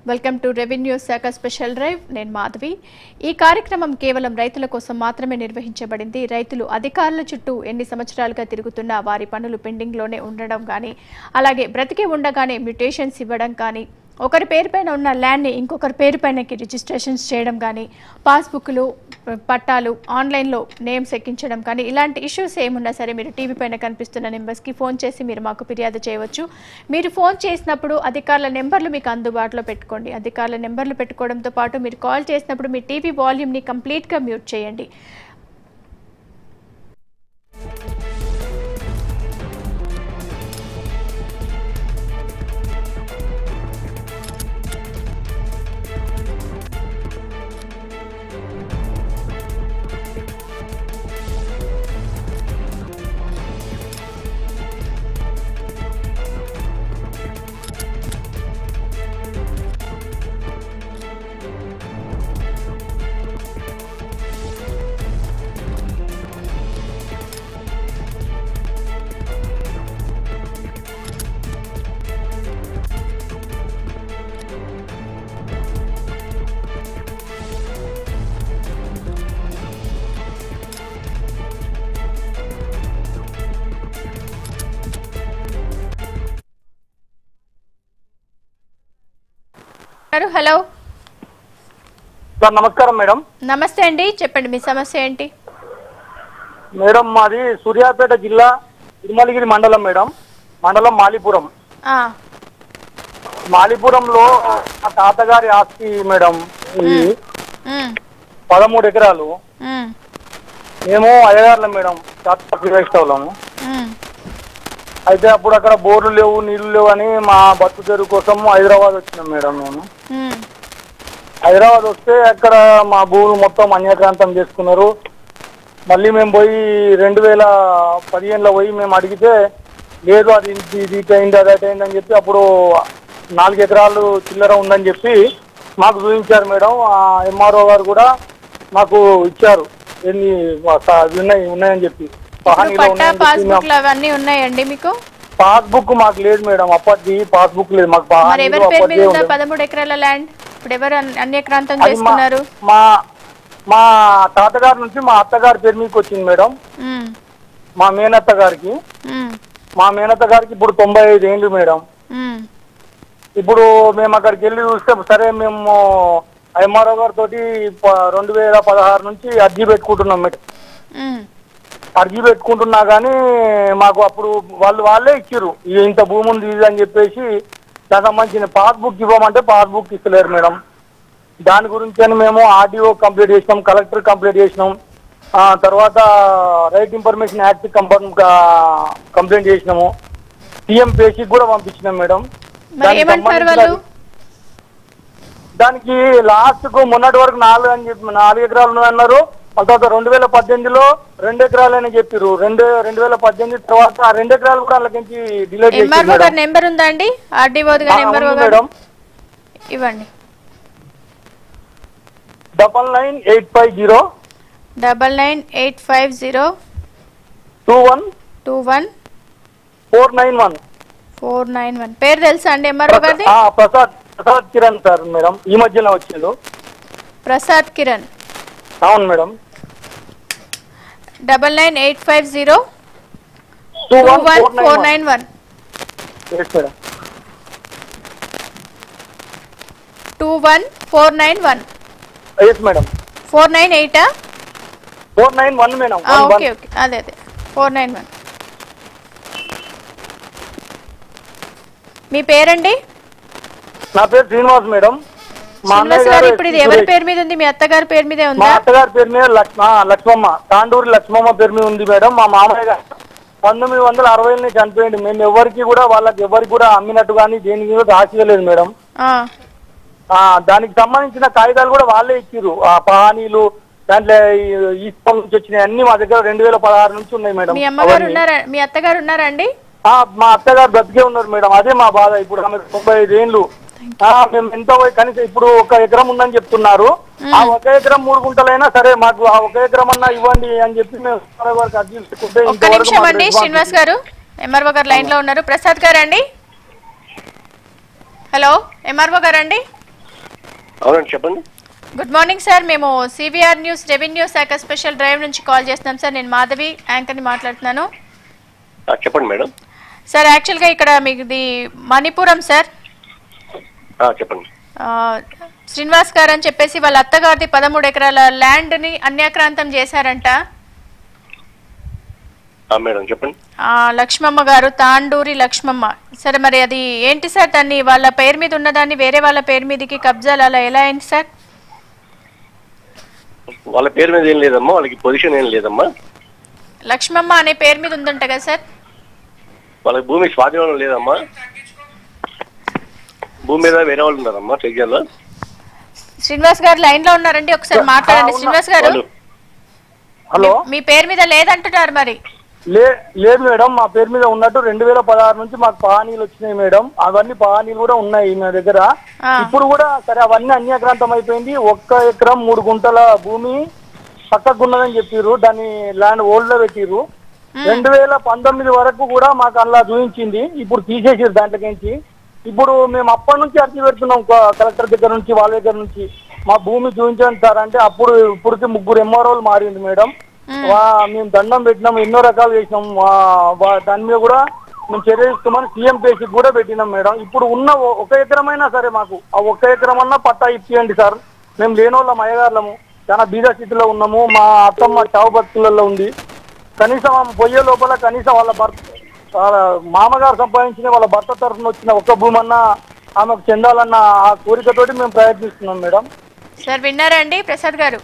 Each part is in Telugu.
వెల్కమ్ టు రెవెన్యూ శాఖ స్పెషల్ డ్రైవ్. నేను మాధవి. ఈ కార్యక్రమం కేవలం రైతుల కోసం మాత్రమే నిర్వహించబడింది. రైతులు అధికారుల చుట్టూ ఎన్ని సంవత్సరాలుగా తిరుగుతున్నా వారి పనులు పెండింగ్లోనే ఉండడం కానీ, అలాగే బ్రతికి ఉండగానే మ్యూటేషన్స్ ఇవ్వడం కానీ, ఒకరి పేరుపైన ఉన్న ల్యాండ్ని ఇంకొకరి పేరుపైనకి రిజిస్ట్రేషన్స్ చేయడం కానీ, పాస్బుక్లు, పట్టాలు ఆన్లైన్లో నేమ్స్ ఎక్కించడం కానీ, ఇలాంటి ఇష్యూస్ ఏమున్నా సరే మీరు టీవీ పైన కనిపిస్తున్న నెంబర్స్కి ఫోన్ చేసి మీరు మాకు ఫిర్యాదు చేయవచ్చు. మీరు ఫోన్ చేసినప్పుడు అధికారుల నెంబర్లు మీకు అందుబాటులో పెట్టుకోండి. అధికారుల నెంబర్లు పెట్టుకోవడంతో పాటు మీరు కాల్ చేసినప్పుడు మీ టీవీ వాల్యూమ్ని కంప్లీట్గా మ్యూట్ చేయండి. హలో సార్, నమస్కారం మేడం. నమస్తే అండి, చెప్పండి మీ సమస్య ఏంటి? మేడం, మాది సూర్యాపేట జిల్లా తిరుమలగిరి మండలం మేడం. మండలం మాలిపురం. మాలిపురంలో మా తాతగారి ఆస్తి మేడం, 13 ఎకరాలు. మేము అయ్యగారులం మేడం, తాతగారు. అయితే అప్పుడు అక్కడ బోర్లు లేవు, నీళ్లు లేవు అని మా బతుకు తెరువు కోసం హైదరాబాద్ వచ్చినాం మేడం. మేము హైదరాబాద్ వస్తే అక్కడ మా భూములు మొత్తం అన్యాక్రాంతం చేసుకున్నారు. మళ్ళీ మేము పోయి 2015లో పోయి మేము అడిగితే లేదు, అది ఇది అయింది అది అయింది అని చెప్పి అప్పుడు 4 ఎకరాలు చిల్లర ఉందని చెప్పి మాకు చూపించారు మేడం. ఎంఆర్ఓ గారు కూడా మాకు ఇచ్చారు, ఎన్ని ఉన్నాయని చెప్పి. ఉన్నాయండి మీకు? పాస్బుక్ మాకు లేదు మేడం, అప్పటిది పాస్బుక్ లేదు మాకు. 13 ఎకరాల ల్యాండ్ ఇప్పుడు ఎవరు అన్యక్రాంతం చేసుకున్నారు? మా తాతగారి నుంచి మా అత్తగారి పేరు మీకు వచ్చింది మేడం. మా మేనత్త గారికి ఇప్పుడు 95 ఏళ్ళు మేడం. ఇప్పుడు మేము అక్కడికి వెళ్ళి చూస్తే సరే మేము ఎంఆర్ఓ గారితో 2016 నుంచి అర్జీ పెట్టుకుంటున్నాం మేడం. అర్జీ పెట్టుకుంటున్నా కానీ మాకు అప్పుడు వాళ్ళే ఇచ్చారు, ఇంత భూమి ఉంది ఇది అని చెప్పేసి. దానికి సంబంధించిన పాస్బుక్ ఇవ్వమంటే పాస్బుక్ ఇస్తలేరు మేడం. దాని గురించి అని మేము ఆర్డీఓ కంప్లీట్ చేసినాం, కలెక్టర్ కంప్లీట్ చేసినాం, తర్వాత రైట్ ఇన్ఫర్మేషన్ యాక్ట్ కంప్లైంట్ చేసినాము, సీఎం పేషీకి కూడా పంపించినాం మేడం. దానికి లాస్ట్ కు మొన్నటి వరకు 4 ఎకరాలు ఉన్నాయన్నారు. తర్వాత 2018లో 2 ఎకరాలని చెప్పారు. 2018 తర్వాత 2 ఎకరాలు కూడా వాళ్ళకి డిలీట్ చేశారు. నెంబర్ ఉందా అండి? ఆర్డీఓ నెంబర్ మేడం ఇవ్వండి. 99850 99850 21 491. పేరు తెలుసా అండి ఎంఆర్ఓ గారిది? ప్రసాద్ కిరణ్ సార్ మేడం, ఈ మధ్యలో వచ్చిండు. ప్రసాద్ కిరణ్. అవును madam. 99850 21491. 21491. yes madam. 498 491 madam. Okay అదే 491. మీ పేరండి? నా పేరు శ్రీనివాస్ మేడం. ఇప్పుడు ఇది ఎవరి పేరు మీద ఉంది? మీ అత్తగారి పేరు మీదే ఉంది? మా అత్తగారి పేరు మీద లక్ష్మమ్మ, తాండూరి లక్ష్మమ్మ పేరు మీద ఉంది మేడం. మా మామయ్య గారు 1960 చనిపోయింది. మేము ఎవరికి కూడా ఎవరికి కూడా అమ్మినట్టు కానీ దేనికి కూడా రాసిలేదు మేడం. దానికి సంబంధించిన కాగితాలు కూడా వాళ్ళే ఇచ్చారు. ఆ పహానీలు దాంట్లో ఈస్తం నుంచి వచ్చినాయి అన్ని మా దగ్గర 2016 నుంచి ఉన్నాయి మేడం. మీ అత్తగారు ఉన్నారా అండి? మా అత్తగారు బ్రతికే ఉన్నారు మేడం. అదే మా బాధ. ఇప్పుడు ఆమె 95 ఏళ్ళు. మేము ఎంతో కనీసం ఇప్పుడు 1 ఎకరం ఉందని చెప్తున్నారు. ఆ 1 ఎకరం 3 గుంటలైనా సరే మాకు ఆ 1 ఎకరం అన్నా ఇవ్వండి అని చెప్పి మేము అర్జీ పెట్టుకుంటే. శ్రీనివాస్ గారు, ఎంఆర్ఓ గారు లైన్ లో ఉన్నారు. ప్రసాద్ గారు అండి. హలో ఎంఆర్ఓ గారు అండి. అవునండి, చెప్పండి. Good morning sir. మేము CVR న్యూస్ రెవెన్యూ శాఖ స్పెషల్ డ్రైవ్ నుంచి కాల్ చేస్తున్నాం సార్. నేను మాధవి యాంకర్ని మాట్లాడుతున్నాను. చెప్పండి మేడం. సార్ యాక్చువల్గా ఇక్కడ మీది మణిపురం సార్. చెప్పండి. శ్రీనివాస్ గారు అని చెప్పేసి వాళ్ళ అత్తగారిది 13 ఎకరాల ల్యాండ్ని అన్యాక్రాంతం చేశారంట. మేడం చెప్పండి. లక్ష్మమ్మ గారు, తాండూరి లక్ష్మమ్మ. సరే మరి అది ఏంటి సార్, దాన్ని వాళ్ళ పేరు మీద ఉన్నదాన్ని వేరే వాళ్ళ పేరు మీదకి కబ్జాలు అలా ఎలా అయింది సార్? వాళ్ళ పేరు మీద ఏం లేదమ్మా, వాళ్ళకి పొజిషన్ ఏం లేదమ్మా. లక్ష్మమ్మ అనే పేరు మీద ఉందంట కదా సార్? వాళ్ళకి భూమి స్వాధీనం లేదమ్మా, భూమి మీద వేరే వాళ్ళు ఉన్నారమ్మా సెక్షన్లో. శ్రీనివాస్ గారు లైన్ లో ఉన్నారండి, ఒకసారి మాట్లాడండి. శ్రీనివాస్ గారు, హలో, మీ పేరు మీద లేదంటున్నారు మరి? లేదు మేడం, మా పేరు మీద ఉన్నట్టు 2016 నుంచి మాకు పహానీలు వచ్చినాయి మేడం. అవన్నీ పహానీలు కూడా ఉన్నాయి మా దగ్గర. ఇప్పుడు కూడా సరే అవన్నీ అన్యాక్రాంతం అయిపోయింది. 1 ఎకరం 3 గుంటల భూమి పక్కకు ఉన్నదని చెప్పిర్రు, దాన్ని ల్యాండ్ హోల్డ్ లో పెట్టిర్రు. 2019 వరకు కూడా మాకు అలా చూపించింది, ఇప్పుడు తీసేసారు దాంట్లోకించి. ఇప్పుడు మేము అప్పటి నుంచి అర్జీ పెడుతున్నాం కలెక్టర్ దగ్గర నుంచి, వాళ్ళ దగ్గర నుంచి మా భూమి చూపించండి సార్ అంటే అప్పుడు ఇప్పటికి 3 MROలు మారింది మేడం. మేము దండం పెట్టినాం, ఎన్నో రకాలు చేసినాం. దాని మీద కూడా మేము చర్య తీసుకోమని సీఎం పేషికి కూడా పెట్టినాం మేడం. ఇప్పుడు ఉన్న 1 ఎకరమైనా సరే మాకు ఆ 1 ఎకరం అన్నా పట్టా ఇప్పియండి సార్. మేము లేనోళ్ళం, అయ్యగారులము, చాలా బీద స్థితిలో ఉన్నాము. మా అత్తమ్మ చావు బతుకులలో ఉంది. కనీసం పొయ్యే లోపల కనీసం వాళ్ళ మామగారు సంపాదించిన వాళ్ళ భర్త తరఫున వచ్చిన 1 భూమి అన్నా ఆమెకు చెందాలన్న ఆ కోరికతోటి మేము ప్రయత్నిస్తున్నాం మేడం. సార్ విన్నారా అండి ప్రసాద్ గారు?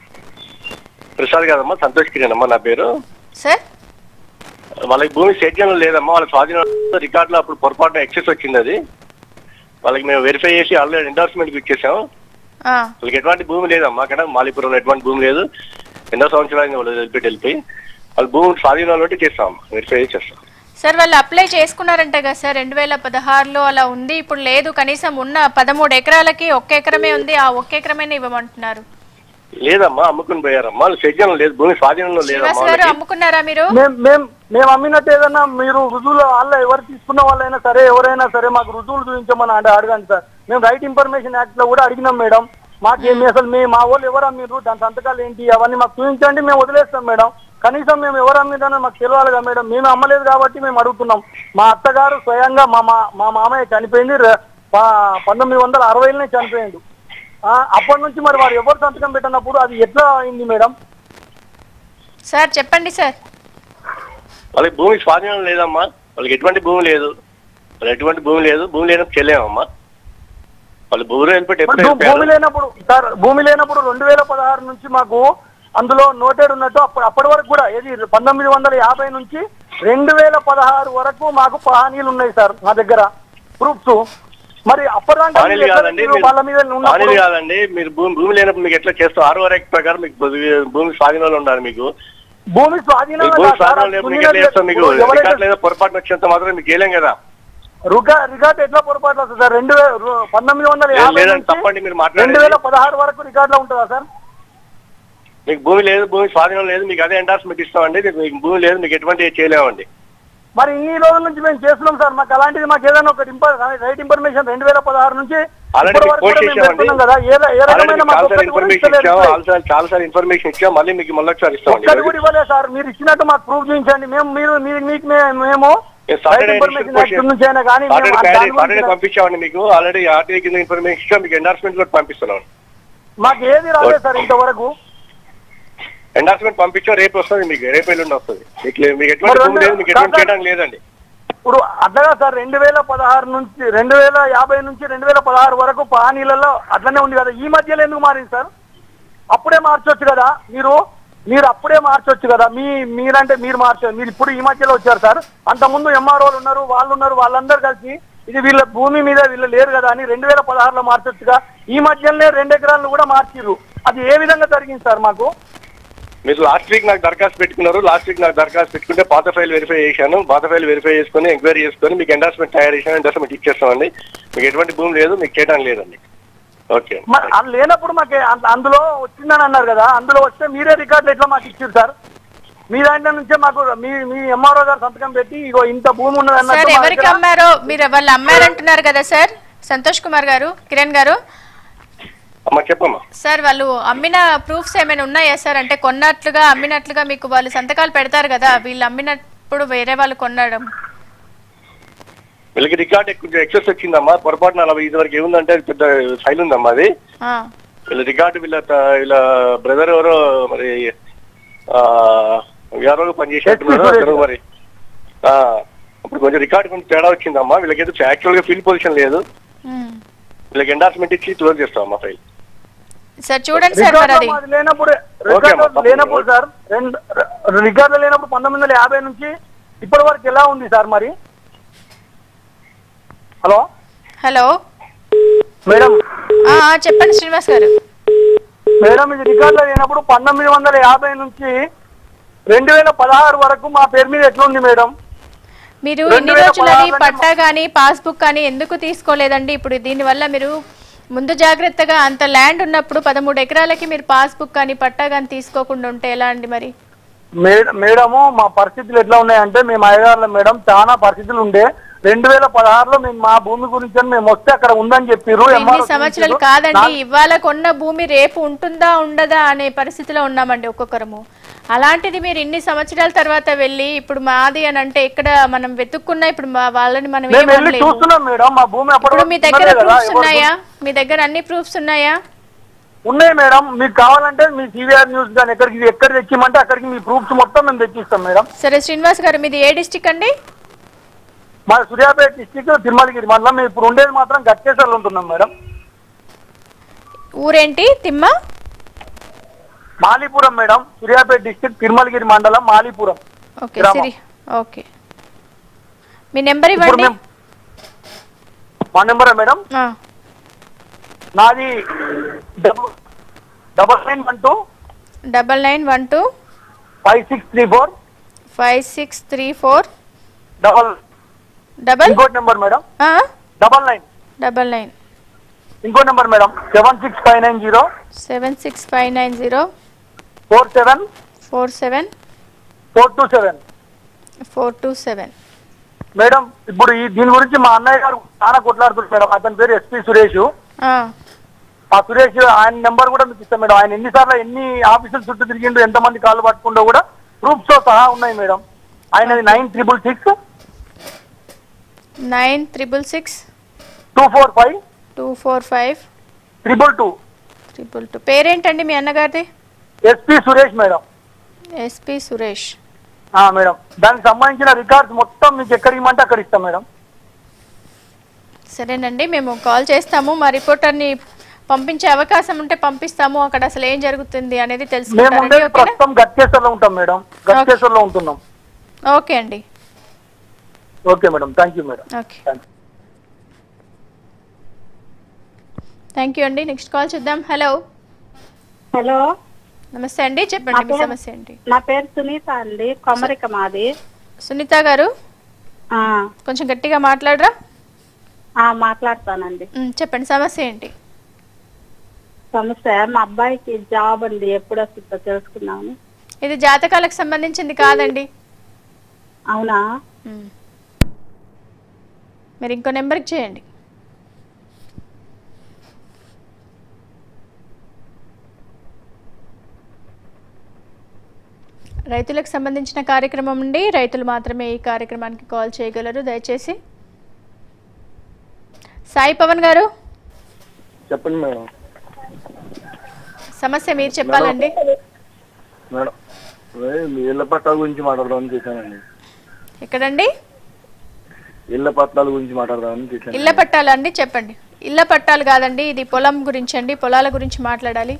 ప్రసాద్ కాదమ్మా, సంతోష్ కిరణ్ అమ్మా నా పేరు. సార్ వాళ్ళకి భూమి సేద్యంలో లేదమ్మా, వాళ్ళ స్వాధీనం రికార్డులో అప్పుడు పొరపాటున ఎక్సెస్ వచ్చింది. అది వాళ్ళకి మేము వెరిఫై చేసి ఆల్రెడీ ఎండార్స్మెంట్ ఇచ్చేసాం. వాళ్ళకి ఎటువంటి భూమి లేదమ్మా, అక్కడ మాలిపురంలో ఎటువంటి భూమి లేదు. ఎన్నో సంవత్సరాలు వాళ్ళు వెళ్ళిపోయి వాళ్ళ భూమి స్వాధీనంలో చేస్తాం, వెరిఫై చేస్తాం. సార్ వాళ్ళు అప్లై చేసుకున్నారంట కదా సార్, 2016లో అలా ఉంది. ఇప్పుడు లేదు, కనీసం ఉన్న 13 ఎకరాలకి 1 ఎకరమే ఉంది, ఆ 1 ఎకరమే ఇవ్వమంటున్నారు. లేదమ్మా, అమ్ముకుని పోయారమ్మా, సేద్యంలో లేదు, భూమి స్వాధీనంలో లేదమ్మా. అమ్ముకున్నారా మీరు? మేము అమ్మినట్టు ఏదన్నా మీరు రుజువులు వాళ్ళ ఎవరు తీసుకున్న వాళ్ళైనా సరే, ఎవరైనా సరే మాకు రుజువులు చూపించమని అడగండి సార్. మేము రైట్ ఇన్ఫర్మేషన్ యాక్ట్ లో కూడా అడిగినాం మేడం. మాకేమి అసలు మా వాళ్ళు ఎవరు అమ్మిర్రు, దాని సంతకాలు ఏంటి అవన్నీ మాకు చూపించండి, మేము వదిలేస్తాం మేడం. కనీసం మేము ఎవరు అమ్మిదానో మాకు తెలియాలి కదా మేడం. మేము అమ్మలేదు కాబట్టి మేము అడుగుతున్నాం. మా అత్తగారు స్వయంగా మా మామయ్య చనిపోయింది 1960లోనే చనిపోయిండు. అప్పటి నుంచి మరి వారు ఎవరు సంతకం పెట్టినప్పుడు అది ఎట్లా అయింది మేడం? సార్ చెప్పండి సార్. వాళ్ళకి భూమి స్వాధీనం లేదమ్మా, వాళ్ళకి ఎటువంటి భూమి లేదు, భూమి లేనప్పుడు చెల్లేమమ్మా. వాళ్ళు భూమి లేనప్పుడు సార్, భూమి లేనప్పుడు 2016 నుంచి మాకు అందులో నోటెడ్ ఉన్నట్టు అప్పటి వరకు కూడా ఏది 1950 నుంచి 2016 వరకు మాకు పహానీలు ఉన్నాయి సార్ మా దగ్గర ప్రూఫ్స్. మరి అప్పటిదాకా వాళ్ళ మీద కాదండి, మీరు భూమి లేనప్పుడు మీకు ఎట్లా చేస్తాం? 6వ యాక్ట్ ప్రకారం మీకు భూమి స్వాధీనంలో ఉండాలి. మీకు భూమి స్వాధీనం పొరపాటు వచ్చేంత మాత్రం మీకు వేయలేం కదా. రికార్డు ఎట్లా పొరపాటు వస్తుంది సార్? 1950 తప్పండి, మీరు 2016 వరకు రికార్డులో ఉంటుందా సార్? మీకు భూమి లేదు, భూమి స్వాధీనం లేదు, మీకు అదే ఎండార్స్మెంట్ ఇస్తామండి. మీకు భూమి లేదు, మీకు ఎటువంటి చేయలేమండి. మరి ఇన్ని రోజుల నుంచి మేము చేస్తున్నాం సార్, మాకు అలాంటిది మాకు ఏదైనా ఒక రైట్ ఇన్ఫర్మేషన్ 2016 నుంచి చాలాసార్లు ఇన్ఫర్మేషన్ ఇచ్చాం, మళ్ళీ మీకు మళ్ళీ ఒకసారి ఇస్తాం. కూడా ఇవ్వలేదు సార్, మీరు ఇచ్చినట్టు మాకు ప్రూఫ్ చూపించండి. మేము పంపించామండి మీకు, ఆల్రెడీ ఆర్టీఐ కింద ఇన్ఫర్మేషన్ ఇచ్చాం, మీకు ఎండార్స్మెంట్ కూడా పంపిస్తున్నాం. మాకు ఏది రాలేదు సార్ ఇంతవరకు. ఎండార్స్మెంట్ పంపించాం, రేపు వస్తుంది మీకు, రేపు ఎల్లుండి వస్తుంది. మీకు ఎటువంటి భూమి లేదు, మీకు ఎటువంటి చేయడానికి లేదండి. ఇప్పుడు అట్లగా సార్ 2016 నుంచి 2050 నుంచి 2016 వరకు పహానీలలో అట్లనే ఉంది కదా, ఈ మధ్యలో ఎందుకు మారింది సార్? అప్పుడే మార్చొచ్చు కదా మీరు అప్పుడే మార్చొచ్చు కదా. మీరంటే మీరు మార్చారు, మీరు ఇప్పుడు ఈ మధ్యలో వచ్చారు సార్. అంతకుముందు ఎంఆర్ఓలు ఉన్నారు, వాళ్ళందరూ కలిసి ఇది వీళ్ళ భూమి మీద వీళ్ళు లేరు కదా అని 2016లో మార్చొచ్చుగా. ఈ మధ్యలోనే 2 ఎకరాలను కూడా మార్చిర్రు. అది ఏ విధంగా జరిగింది సార్ మాకు? మీరు లాస్ట్ వీక్ నాకు దరఖాస్తు పెట్టుకున్నారు, లాస్ట్ వీక్ నాకు దరఖాస్తు పెట్టుకుంటే పాత ఫైల్ వెరిఫై చేశాను, పాత ఫైల్ వెరిఫై చేసుకుని ఎంక్వైరీ చేసుకుని మీకు ఎండార్స్మెంట్ తయారు చేశాను, ఎండార్స్మెంట్ ఇచ్చేస్తామండి. మీకు ఎటువంటి భూమి లేదు, మీకు చేయడానికి లేదండి. ఓకే, లేనప్పుడు మాకు అందులో వచ్చిందని అన్నారు కదా, అందులో వస్తే మీరే రికార్డులు ఎట్లా మాకు ఇచ్చారు సార్? మీ దాంట్లో నుంచే మాకు మీ ఎంఆర్ఓ గారు సంతకం పెట్టి ఇగో ఇంత భూమి ఉన్నది అన్నారు. ఎవరికి అమ్మారో మీరు వాళ్ళు అమ్మారంటున్నారు కదా సార్ సంతోష్ కుమార్ గారు, కిరణ్ గారు. అమ్మా చెప్పమ్మా. సార్ వాళ్ళు అమ్మిన ప్రూఫ్స్ ఏమైనా ఉన్నాయా సార్? అంటే కొన్నట్లుగా అమ్మినట్లుగా మీకు వాళ్ళు సంతకాలు పెడతారు కదా, వీళ్ళు అమ్మినప్పుడు వేరే వాళ్ళు కొనడం. వీళ్ళకి రికార్డ్ కొంచెం ఎక్సెస్ వచ్చిందమ్మా, పొరపాటున 45 వరకు ఏముందంటే పెద్ద ఫైల్ ఉందమ్మా అది. వీళ్ళ రికార్డు వీళ్ళ బ్రదర్ ఎవరో మరి ఎవరో పనిచేసినట్టున్నారు మరి. అప్పుడు కొంచెం రికార్డు కొంచెం తేడా వచ్చిందమ్మా. వీళ్ళకి ఏదో యాక్చువల్ గా ఫీల్ పొజిషన్ లేదు, వీళ్ళకి ఎండార్స్మెంట్ ఇచ్చి క్లోజ్ చేస్తామమ్మా ఫైల్. సార్ చూడండి సార్, లేనప్పుడు సార్ రికార్డులో లేనప్పుడు 1950 నుంచి ఇప్పటి వరకు ఎలా ఉంది సార్ మరి? హలో హలో మేడం, చెప్పండి శ్రీనివాస్ గారు. మేడం ఇది రికార్డులో లేనప్పుడు 1950 నుంచి 2016 వరకు మా పేరు మీద ఎట్లుంది మేడం? మీరు ఎన్ని రోజులని పట్టా కానీ పాస్బుక్ కానీ ఎందుకు తీసుకోలేదండి? ఇప్పుడు దీనివల్ల మీరు ముందు జాగ్రత్తగా అంత ల్యాండ్ ఉన్నప్పుడు 13 ఎకరాలకి మీరు పాస్బుక్ కానీ పట్టా కానీ తీసుకోకుండా ఉంటే ఎలా అండి మరి? మేడము మా పరిస్థితులు ఎట్లా ఉన్నాయంటే, మేము అయ్యగారులో మేడం చాలా పరిస్థితులు ఉండే. 2016లో మేము మా భూమి గురించి మేము వస్తే అక్కడ ఉందని చెప్పారు. ఎన్ని సంవత్సరాలు కాదండి, ఇవాళ కొన్న భూమి రేపు ఉంటుందా ఉండదా అనే పరిస్థితిలో ఉన్నామండి ఒక్కొక్కరము. అలాంటిది మీరు ఇన్ని సంవత్సరాల తర్వాత వెళ్ళి ఇప్పుడు మాది అని అంటే ఇక్కడ మనం వెతుక్కున్నా ఇప్పుడు వాళ్ళని మనం ఇప్పుడు మీ దగ్గర ప్రూఫ్స్ ఉన్నాయా? మీ దగ్గర అన్ని ప్రూఫ్స్ ఉన్నాయా? ఉన్నాయి మేడం, మీకు కావాలంటే మీ CVR న్యూస్ కానీ ఎక్కడ తెచ్చిమంటే అక్కడికి మీ ప్రూఫ్స్ మొత్తం మేము తెచ్చిస్తాం మేడం. సరే శ్రీనివాస్ గారు, మీది ఏ డిస్ట్రిక్ట్ అండి? మా సూర్యాపేట డిస్ట్రిక్ట్ తిరుమలగిరి మండలం. మేము ఇప్పుడు ఉండేది మాత్రం గట్కేసర్లో ఉంటున్నాం మేడం. ఊరేంటి? తిమ్మ మాలీపురం మేడం, సూర్యాపేట డిస్ట్రిక్ట్ తిరుమలగిరి మండలం మాలీపురం. ఓకే సరే, ఓకే. మీ నెంబర్ ఇవ్వండి. మా నెంబరా మేడం? నాది 9912 5634 డబల్ ఇంకో నెంబర్ మేడం 99 ఇంకో నెంబర్ మేడం 76590 47 427 మేడం. ఇప్పుడు దీని గురించి మా అన్నయ్య గారు చాలా కొట్లాడుతున్నారు మేడం. అతని పేరు SP సురేష్. ఆ సురేష్ ఆయన నెంబర్ కూడా మీకు ఇస్తాం మేడం. ఆయన ఎన్నిసార్లు ఎన్ని ఆఫీసులు చుట్టూ తిరిగిండు, ఎంతమంది కాళ్ళు పట్టుకుంటూ కూడా ప్రూఫ్ తో సహా ఉన్నాయి మేడం. ఆయనది 9666 245 222. పేరేంటండి మీ అన్నగారిది? SP Suresh madam. SP Suresh madam. దానికి సంబంధించిన రికార్డ్స్ మొత్తం మీకు ఎక్కడ ఇవ్వమంటే అక్కడ ఇస్తాం మేడం. సరేనండి, మేము కాల్ చేస్తాము. మా రిపోర్టర్ని పంపించే అవకాశం ఉంటే పంపిస్తాము. అక్కడ అసలు ఏం జరుగుతుంది అనేది తెలుసుకుంటారండి. ప్రస్తుతం గట్కేసర్లో ఉంటాం మేడం, గట్కేసర్లో ఉంటున్నాం. ఓకే అండి. Okay madam, thank you madam. Okay, thank you అండి. నెక్స్ట్ కాల్ చూద్దాం. హలో హలో నమస్తే అండి, చెప్పండి మీ సమస్య ఏంటి? నా పేరు సునీత అండి, కొమరిక మాది. సునీత గారు కొంచెం గట్టిగా మాట్లాడరా? మాట్లాడతానండి. చెప్పండి సమస్య ఏంటి? సమస్య మా అబ్బాయికి జాబ్ అండి, ఎప్పుడు వస్తుందో తెలుసుకున్నాము. ఇది జాతకాలకు సంబంధించింది కాదండి. అవునా? మీరు ఇంకో నెంబర్కి చేయండి. రైతులకు సంబంధించిన కార్యక్రమం ఉండి రైతులు మాత్రమే ఈ కార్యక్రమానికి కాల్ చేయగలరు. దయచేసి సాయి పవన్ గారు చెప్పండి మేడం. సమస్య మీరు చెప్పాలండి. మేడం ఇళ్ల పట్టాల గురించి మాట్లాడదామని చేశానండి. ఎక్కడండి? ఇళ్ల పట్టాల గురించి మాట్లాడదామని చేశాను. ఇళ్ల పట్టాలు అండి, చెప్పండి. ఇళ్ల పట్టాలు కాదండి, ఇది పొలం గురించి అండి, పొలాల గురించి మాట్లాడాలి.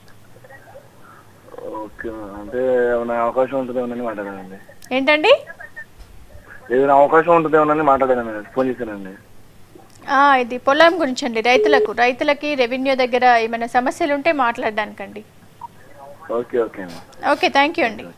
ఓకే, అంటే ఏమైనా అవకాశం ఉంటుందేమోనని మాట్లాడానండి. ఏంటండి? ఏదైనా అవకాశం ఉంటుందేమోనని మాట్లాడానండి, ఫోన్ చేశానండి. ఇది పొలం గురించి అండి, రైతులకి రెవెన్యూ దగ్గర ఏమైనా సమస్యలు ఉంటే మాట్లాడడానికండి. Okay okay okay, thank you అండి.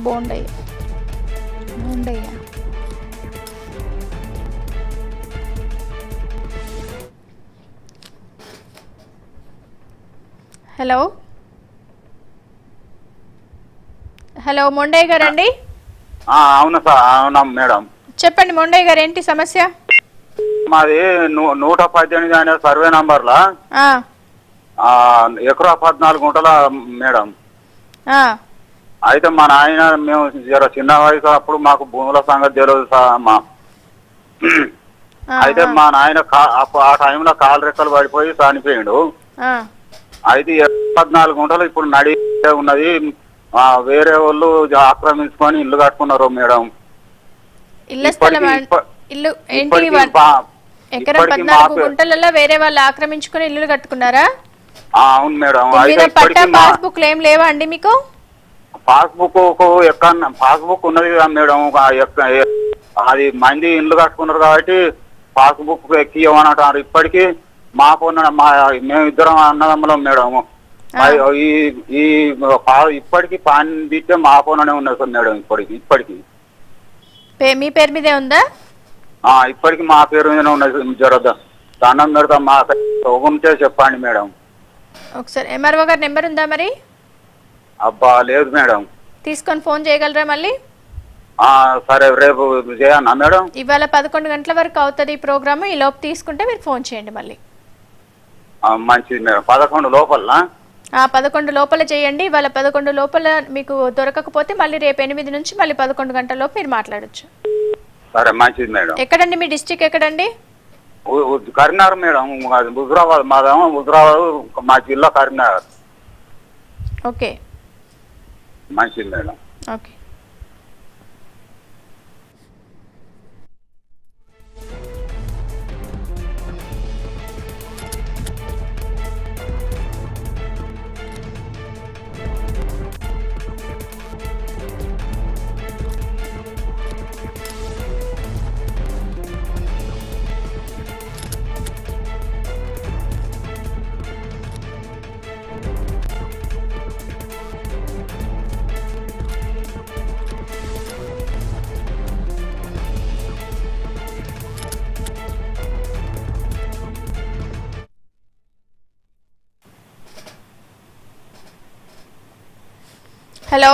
బోండయ్య. హలో హలో మొండయ్య గారు అండి? అవును సార్, అవునా మేడం. చెప్పండి మొండయ్య గారు, ఏంటి సమస్య? మాది 118 అనే సర్వే నంబర్లా ఎకరా 14 గుంటల మేడం. అయితే మా నాయన మేము చిన్న వయసు అప్పుడు మాకు భూముల సంగతి తెలియదు సార్. అయితే మా నాయన ఆ టైంలో కాలు రెక్కలు పడిపోయి చనిపోయిండు. అయితే 14 గుంటలు ఇప్పుడు నడి ఉన్నది. వేరే వాళ్ళు ఆక్రమించుకొని ఇల్లు కట్టుకున్నారు మేడం. ఎకరం 14 గుంటలలో వేరే వాళ్ళు ఆక్రమించుకుని ఇల్లు కట్టుకున్నారా? అవును మేడం. పట్టా పాస్బుక్ ఏం లేవా అండి మీకు? పాస్బుక్ ఎక్కడ పాస్బుక్ ఉన్నది కదా మేడం. అది మంది ఇల్లు కట్టుకున్నారు కాబట్టి పాస్బుక్ ఎక్కియమనంటారు. ఇప్పటికీ మేమిద్దరం అన్నదమ్ములం మేడం. ఇప్పటికి పాన్ తీస్తే మా ఫోన్లోనే ఉన్నది సార్ మేడం. ఇప్పటికి మీ పేరు మీదే ఉందా? ఇప్పటికి మా పేరు మీదనే ఉన్నది. జరగదు దండం పెడతాం, మా ఉంటే చెప్పండి మేడం. ఒకసారి ఎంఆర్ఓ గారి నెంబర్ ఉందా మరి? అబ్బా లేదు మేడం. తీసుకొని ఫోన్ చేయగలరా మళ్ళీ? సరే, రేపు చేయన్నా మేడం? ఇవాళ 11 గంటల వరకు అవుతుంది ఈ ప్రోగ్రామ్. ఈ లోపు తీసుకుంటే మీరు ఫోన్ చేయండి మళ్ళీ. మంచిది మేడం. 11 లోపల 11 లోపల చేయండి. ఇవాళ 11 లోపల మీకు దొరకకపోతే మళ్ళీ రేపు 8 నుంచి మళ్ళీ 11 గంటల లోపు మీరు మాట్లాడొచ్చు. సరే, మంచిది మేడం. ఎక్కడండి మీ డిస్ట్రిక్ట్? ఎక్కడండి? కరీంనగర్ మేడం. హుజరాబాద్ మాదేమో హుజరాబాద్, మా జిల్లా కరీంనగర్. ఓకే, మంచిది మేడం. ఓకే. హలో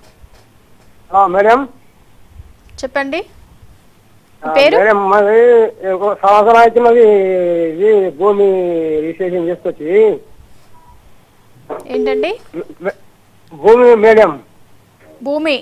మేడం, చెప్పండి. పేరు? మేడం మాది సంవత్సరం అయితే మాది ఇది భూమి రిజిస్ట్రేషన్ చేసుకొచ్చి. ఏంటండి? భూమి మేడం, భూమి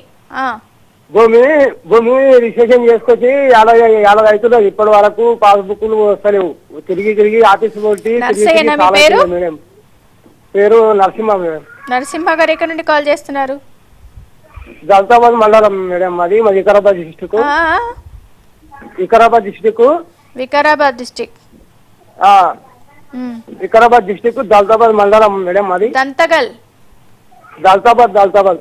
భూమి రిజిస్ట్రేషన్ చేసుకొచ్చి 50 అవుతుంది. ఇప్పటి వరకు పాస్బుక్లు వస్తలేవు. తిరిగి ఆఫీస్ కొట్టి మేడం. పేరు నరసింహ మేడం. నరసింహ గారు ఎక్కడి నుండి కాల్ చేస్తున్నారు? దళితాబాద్ మండలం మేడం. మాది వికారాబాద్ డిస్టిక్. వికారాబాద్ డిస్టిక్ దళితాబాద్ మండలం మేడం. మాది దళితాబాద్.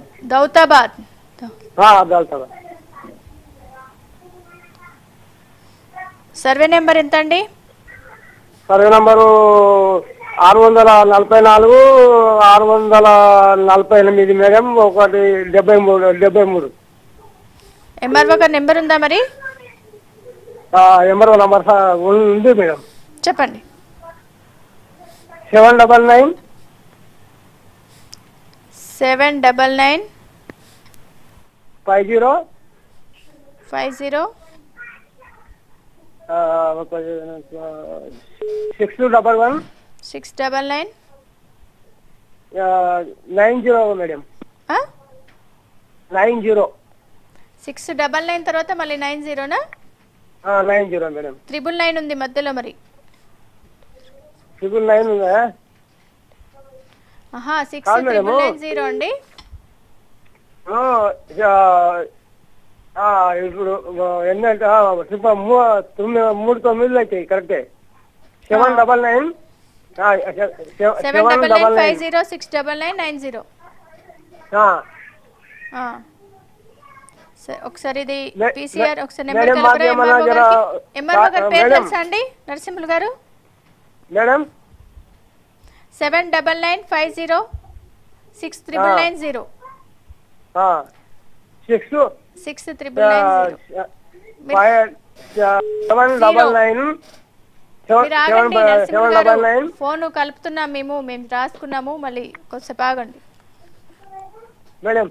సర్వే నెంబర్ ఎంత అండి? Survey number 644 648 madam. 173. ఎంఆర్ఓ గారి నెంబర్ ఉందా మరి? ఎంఆర్ఓ నంబర్ ఉంది మేడం. చెప్పండి. 799 50 611 699 90 మేడం. 90 699 తర్వాత మళ్ళీ 90నా? 90 మేడం. 999 ఉంది మధ్యలో మరి. 999 ఉందా? 6990 అండి. ఇప్పుడు ఏంటంటే 3 అవుతాయి కరెక్టే. 799 79950 69990. ఒకసారి ఇది పీసీఆర్ ఒకసారి నెంబర్ ఎంఆర్ఓ గారి పేరు తెలుసా అండి నరసింహులు గారు? మేడం 79950 69990. ఫోన్ కలుపుతున్నాం మేము రాసుకున్నాము. మళ్ళీ కొంచెంసేపు ఆగండి మేడం.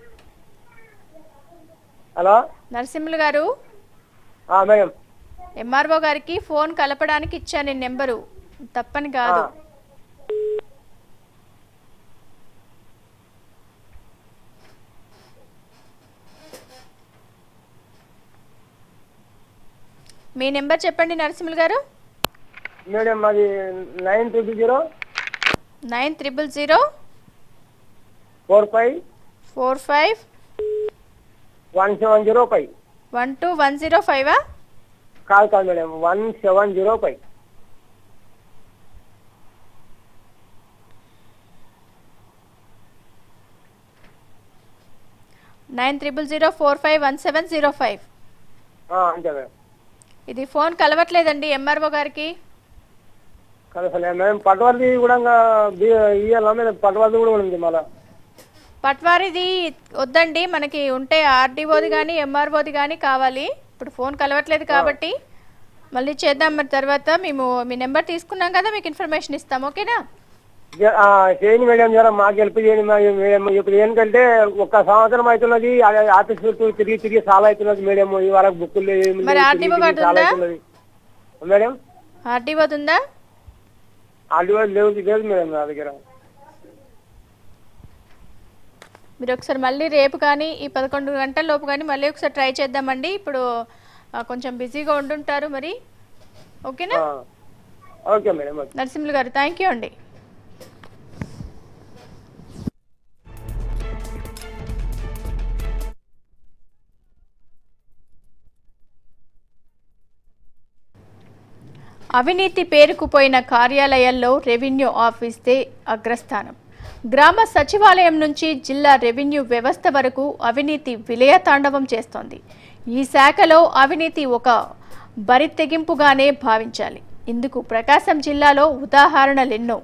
హలో నరసింహులు గారు, మేడం. ఎంఆర్ఓ గారికి ఫోన్ కలపడానికి ఇచ్చాను నేను నెంబరు, తప్పని కాదు. మీ నెంబర్ చెప్పండి నరసింహులు గారు. మేడం అది 900 45 1705 12105. కాదు మేడం, 1705. అంతే మేడం. ఇది ఫోన్ కలవట్లేదండి ఎంఆర్ఓ గారికి. మేడం పట్వారిది కూడా ఇవ్వాలా మేడం? పట్వారిది కూడా ఉంది. మళ్ళా పట్వారిది వద్దండి, మనకి ఉంటే ఆర్డీఓది కానీ ఎంఆర్ఓది కానీ కావాలి. ఇప్పుడు ఫోన్ కలవట్లేదు కాబట్టి మళ్ళీ చేద్దాం. మరి తర్వాత మేము మీ నెంబర్ తీసుకున్నాం కదా, మీకు ఇన్ఫర్మేషన్ ఇస్తాం. ఓకేనా? చేయండి మేడం, జర మాకు హెల్ప్ చేయండి మేడం. ఇప్పుడు ఏంటంటే 1 సంవత్సరం అవుతున్నది, ఆఫీస్ చుట్టూ తిరిగి చాలా అవుతున్నది మేడం. ఈ వరకు బుక్కులు మరి ఆర్డీఓ చాలా అవుతున్నది మేడం. ఆర్డీఓ ఉందా? ఆర్డీఓ లేదు మేడం నా దగ్గర. మీరు ఒకసారి మళ్ళీ రేపు కానీ ఈ 11 గంటల లోపు కానీ మళ్ళీ ఒకసారి ట్రై చేద్దామండి. ఇప్పుడు కొంచెం బిజీగా ఉండుంటారు మరి. ఓకేనా? Okay madam. నరసింహులు గారు, థ్యాంక్ యూ అండి. అవినీతి పేరుకుపోయిన కార్యాలయాల్లో రెవెన్యూ ఆఫీస్తే అగ్రస్థానం. గ్రామ సచివాలయం నుంచి జిల్లా రెవెన్యూ వ్యవస్థ వరకు అవినీతి విలయతాండవం చేస్తోంది. ఈ శాఖలో అవినీతి ఒక బరితెగింపుగానే భావించాలి. ఇందుకు ప్రకాశం జిల్లాలో ఉదాహరణలెన్నో.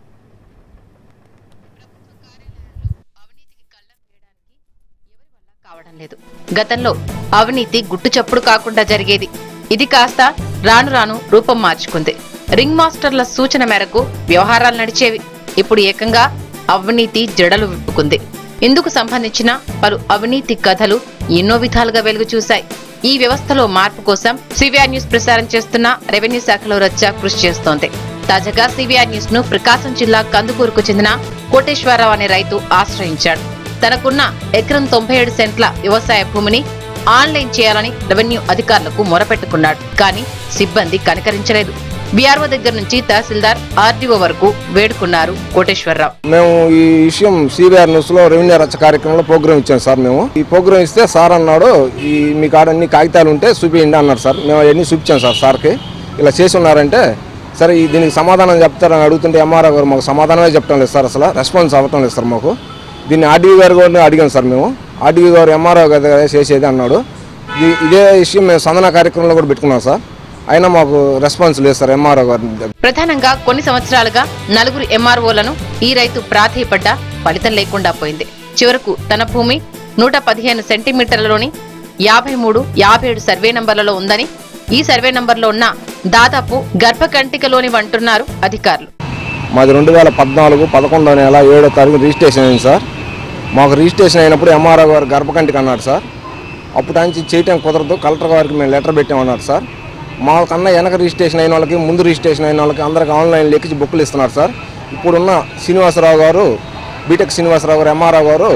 గతంలో అవినీతి గుట్టుచప్పుడు కాకుండా జరిగేది. ఇది కాస్త రాను రాను రూపం మార్చుకుంది. రింగ్ మాస్టర్ల సూచన మేరకు వ్యవహారాలు నడిచేవి. ఇప్పుడు ఏకంగా అవినీతి జడలు విప్పుకుంది. ఇందుకు సంబంధించిన పలు అవినీతి కథలు ఎన్నో విధాలుగా వెలుగు చూశాయి. ఈ వ్యవస్థలో మార్పు కోసం CVR న్యూస్ ప్రసారం చేస్తున్న రెవెన్యూ శాఖలో రచ్చ కృషి చేస్తోంది. తాజాగా CVR న్యూస్ ను ప్రకాశం జిల్లా కందుకూరుకు చెందిన కోటేశ్వరరావు అనే రైతు ఆశ్రయించాడు. తనకున్న ఎకరం 97 సెంట్ల వ్యవసాయ భూమిని ఆన్లైన్ చేయాలని రెవెన్యూ అధికారులకు మొరపెట్టుకున్నాడు. కానీ సిబ్బంది కనికరించలేదు. బీఆర్ఓ దగ్గర నుంచి తహసీల్దార్, ఆర్డీఓ వరకు వేడుకున్నారు కోటేశ్వరరావు. మేము ఈ విషయం CVR న్యూస్ లో రెవెన్యూ రచ్చ కార్యక్రమంలో ప్రోగ్రామ్ ఇచ్చాం సార్. మేము ఈ ప్రోగ్రామ్ ఇస్తే సార్ అన్నాడు, ఈ మీ కాడ అన్ని కాగితాలు ఉంటే చూపించండి అన్నాడు సార్. మేము అవన్నీ చూపించాం సార్కి. ఇలా చేసి ఉన్నారంటే సరే దీనికి సమాధానం చెప్తారని అడుగుతుంటే ఎంఆర్ఓ గారు మాకు సమాధానమే చెప్పడం లేదు సార్. అసలు రెస్పాన్స్ అవ్వటం లేదు సార్ మాకు. దీన్ని ఆర్డీఓ గారు కూడా అడిగాం సార్. మేము ఆర్డీఓ గారు ఎంఆర్ఓ గారు చేసేది అన్నాడు. ఇదే విషయం మేము సందన కార్యక్రమంలో కూడా పెట్టుకున్నాం సార్. అయినా మాకు రెస్పాన్స్ లేదు సార్ ఎంఆర్ఓ గారు. ప్రధానంగా కొన్ని సంవత్సరాలుగా 4 ఎంఆర్ఓలను ఈ రైతు ప్రాధేయపడ్డా ఫలితం లేకుండా పోయింది. చివరకు తన భూమి 115 సెంటీమీటర్లలోని 53, 57 సర్వే నంబర్లలో ఉందని, ఈ సర్వే నంబర్లో ఉన్న దాదాపు గర్భకంటికలోని అంటున్నారు అధికారులు. మాది 2014 11వ నెల 7వ తారీఖు రిజిస్ట్రేషన్ అయింది సార్. మాకు రిజిస్ట్రేషన్ అయినప్పుడు ఎంఆర్ఓ గారు గర్భకంటికి అన్నాడు సార్. అప్పుడు నుంచి చేయటం కుదరదు, కలెక్టర్ గారికి మేము లెటర్ పెట్టామన్నారు సార్. మాకన్నా వెనక రిజిస్ట్రేషన్ అయిన వాళ్ళకి, ముందు రిజిస్ట్రేషన్ అయిన వాళ్ళకి అందరికి ఆన్లైన్ లెక్కించి బుక్లు ఇస్తున్నారు సార్. ఇప్పుడున్న శ్రీనివాసరావు గారు, బీటెక్ శ్రీనివాసరావు గారు ఎంఆర్ఓ గారు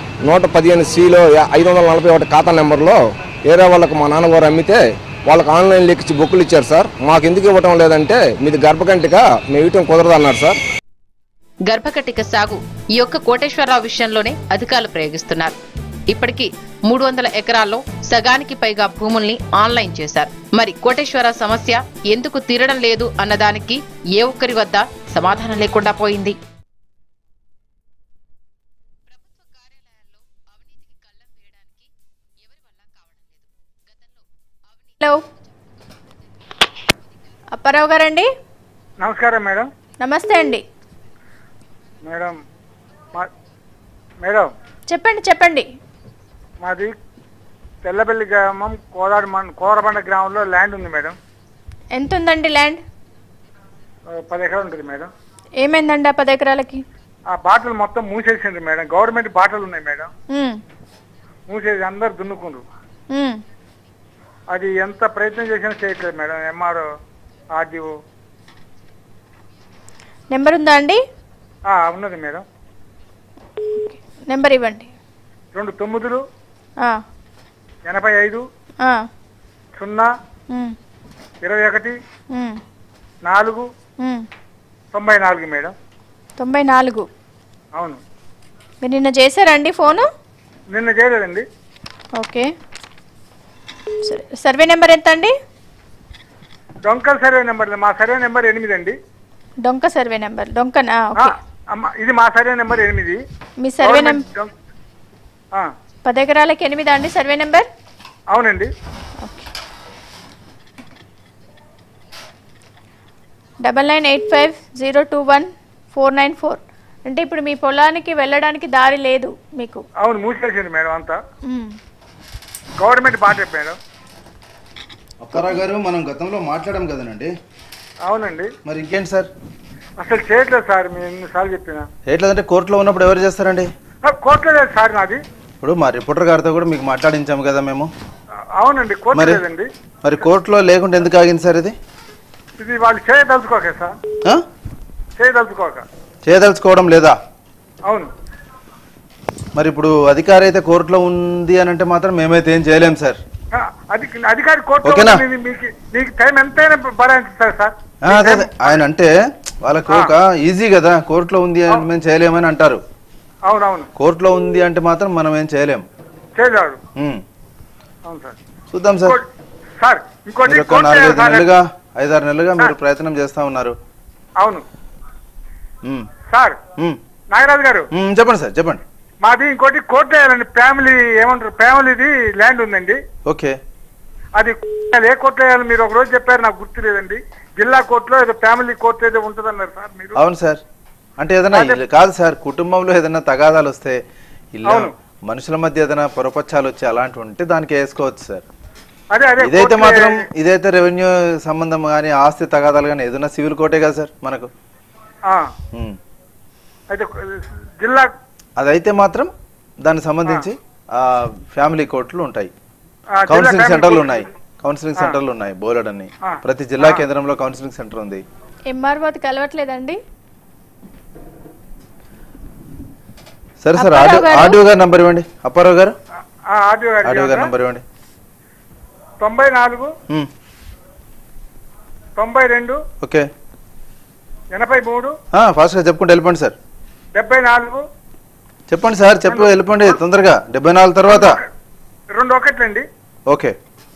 115Cలో 541 ఖాతా నెంబర్లో వేరే వాళ్ళకు మా నాన్నగారు అమ్మితే వాళ్ళకి ఆన్లైన్ లెక్కించి బుక్లు ఇచ్చారు సార్. మాకు ఎందుకు ఇవ్వటం లేదంటే మీది గర్భకంటిక, మేము ఇవ్వటం కుదరదు అన్నారు సార్. గర్భకటిక సాగు ఈ యొక్క కోటేశ్వరరావు విషయంలోనే అధికారులు ప్రయోగిస్తున్నారు. ఇప్పటికీ 300 ఎకరాల్లో సగానికి పైగా భూముల్ని ఆన్లైన్ చేశారు. మరి కోటేశ్వరరావు సమస్య ఎందుకు తీరడం లేదు అన్నదానికి ఏ ఒక్కరి వద్ద సమాధానం లేకుండా పోయింది. హలో అప్పారావు గారండి. నమస్కారం మేడం. నమస్తే అండి. మేడం మేడం చెప్పండి. మాది తెల్లబెల్లి గ్రామం కోరబండ గ్రామంలో ల్యాండ్ ఉంది మేడం. ఎంత ఉందండి ల్యాండ్? 10 ఎకరాలు ఉంటుంది మేడం. ఏమైందండి ఆ 10 ఎకరాలకి? ఆ బాటలు మొత్తం మూసేసిండ్రు మేడం. గవర్నమెంట్ బాటలు ఉన్నాయి మేడం, మూసేసి అందరు దున్నుకుండ్రు. అది ఎంత ప్రయత్నం చేసినా చేయట్లేదు మేడం. ఎంఆర్ఓ, ఆర్డీఓ నెంబర్ ఉందా అండి? ఉన్నది మేడం. నెంబర్ ఇవ్వండి. 29 85 0 21 4 94 మేడం. 94. అవును. మీరు నిన్న చేశారండి ఫోను? నిన్న చేయలేదండి. ఓకే, సరే. సర్వే నెంబర్ ఎంత అండి? డొంకల్ సర్వే నెంబర్. మా సర్వే నెంబర్ 8 అండి. డొంక సర్వే నెంబర్. డొంకనా? ఓకే. ఇది మా సర్వే నెంబర్ 8. మీ సర్వే నెంబర్ 10 ఎకరాలకి 8 అండి సర్వే నెంబర్? అవునండి. ఓకే. 9985021494. అంటే ఇప్పుడు మీ పొలానికి వెళ్ళడానికి దారి లేదు మీకు? అవును, మూసేసింది మేడం అంతా. గవర్నమెంట్ బాట మేడం. అప్పారావు గారు, మనం గతంలో మాట్లాడాం కదనండి? అవునండి. మరి ఇంకేంటి సార్? అసలు చేయట్లేదు సార్. మేము ఎన్నిసార్లు చెప్పినా చేయట్లేదంటే కోర్టులో ఉన్నప్పుడు ఎవరు చేస్తారండి? కోర్టులో లేదు సార్ నాది. ఇప్పుడు మా రిపోర్టర్ గారితో కూడా మీకు మాట్లాడించాము కదా మేము. అవునండి, కోర్టు లేదండి. మరి కోర్టులో లేకుంటే ఎందుకు ఆగింది సార్ ఇది? ఇది వాళ్ళు చేయదలుచుకోక సార్. చేయదలుచుకోవడం లేదా? అవును. మరి ఇప్పుడు అధికారి అయితే కోర్టులో ఉంది అని అంటే మాత్రం మేమైతే ఏం చేయలేం సార్. అధికారి కోర్టులో మీకు టైం ఎంతైనా భరాయిస్తారు సార్. అదే ఆయన అంటే వాళ్ళకు ఒక ఈజీ కదా, కోర్టులో ఉంది అని మేము చేయలేమని అంటారు. అవునవును. కోర్టులో ఉంది అంటే మాత్రం మనం ఏం చేయలేం. చేయలేడు. అవును సార్. చూద్దాం సార్. సార్ ఇంకోటి 4-5 నెలలుగా 5-6 నెలలుగా మీరు ప్రయత్నం చేస్తా ఉన్నారు. అవును సార్. నాగరాజు గారు చెప్పండి సార్, చెప్పండి. మాది ఇంకోటి కోర్టు వేయాలండి. ఫ్యామిలీ ఏమంటారు, ఫ్యామిలీది ల్యాండ్ ఉందండి. ఓకే. అది ఏ కోర్టు వేయాలి మీరు ఒక రోజు చెప్పారు, నాకు గుర్తు లేదండి. జిల్లా కోర్టులో ఏదో ఫ్యామిలీ కోర్టు ఏదో ఉంటుంది అన్నారు సార్ మీరు. అవును సార్. అంటే ఏదైనా కాదు సార్, కుటుంబంలో ఏదైనా తగాదాలు వస్తే, ఇల్లు మనుషుల మధ్య ఏదైనా పొరపచ్చాలు వచ్చి అలాంటివి ఉంటే దానికి వేసుకోవచ్చు సార్. ఇదైతే మాత్రం ఇదైతే రెవెన్యూ సంబంధం కానీ ఆస్తి తగాదాలు కానీ ఏదైనా సివిల్ కోర్టే కదా సార్ మనకు. జిల్లా అదైతే మాత్రం దానికి సంబంధించి ఫ్యామిలీ కోర్టులు ఉంటాయి, కౌన్సిలింగ్ సెంటర్లు ఉన్నాయి. కౌన్సిలింగ్ సెంటర్లు ఉన్నాయి బోలెడన్ని. ప్రతి జిల్లా కేంద్రంలో కౌన్సిలింగ్ సెంటర్ ఉంది. ఎంఆర్ఓ కలవట్లేదండి. సరే సార్, ఆర్డీఓ గారి నంబర్ ఇవ్వండి. అప్పారావు గారు, ఆర్డీఓ గారి నంబర్ ఇవ్వండి. 94 92 ఓకే 83 ఫాస్ట్ గా చెప్పుకుంటూ వెళ్ళిపోండి సార్. 74 చెప్పండి సార్, చెప్పు వెళ్ళిపోండి తొందరగా. 74 తర్వాత 21 అండి. ఓకే.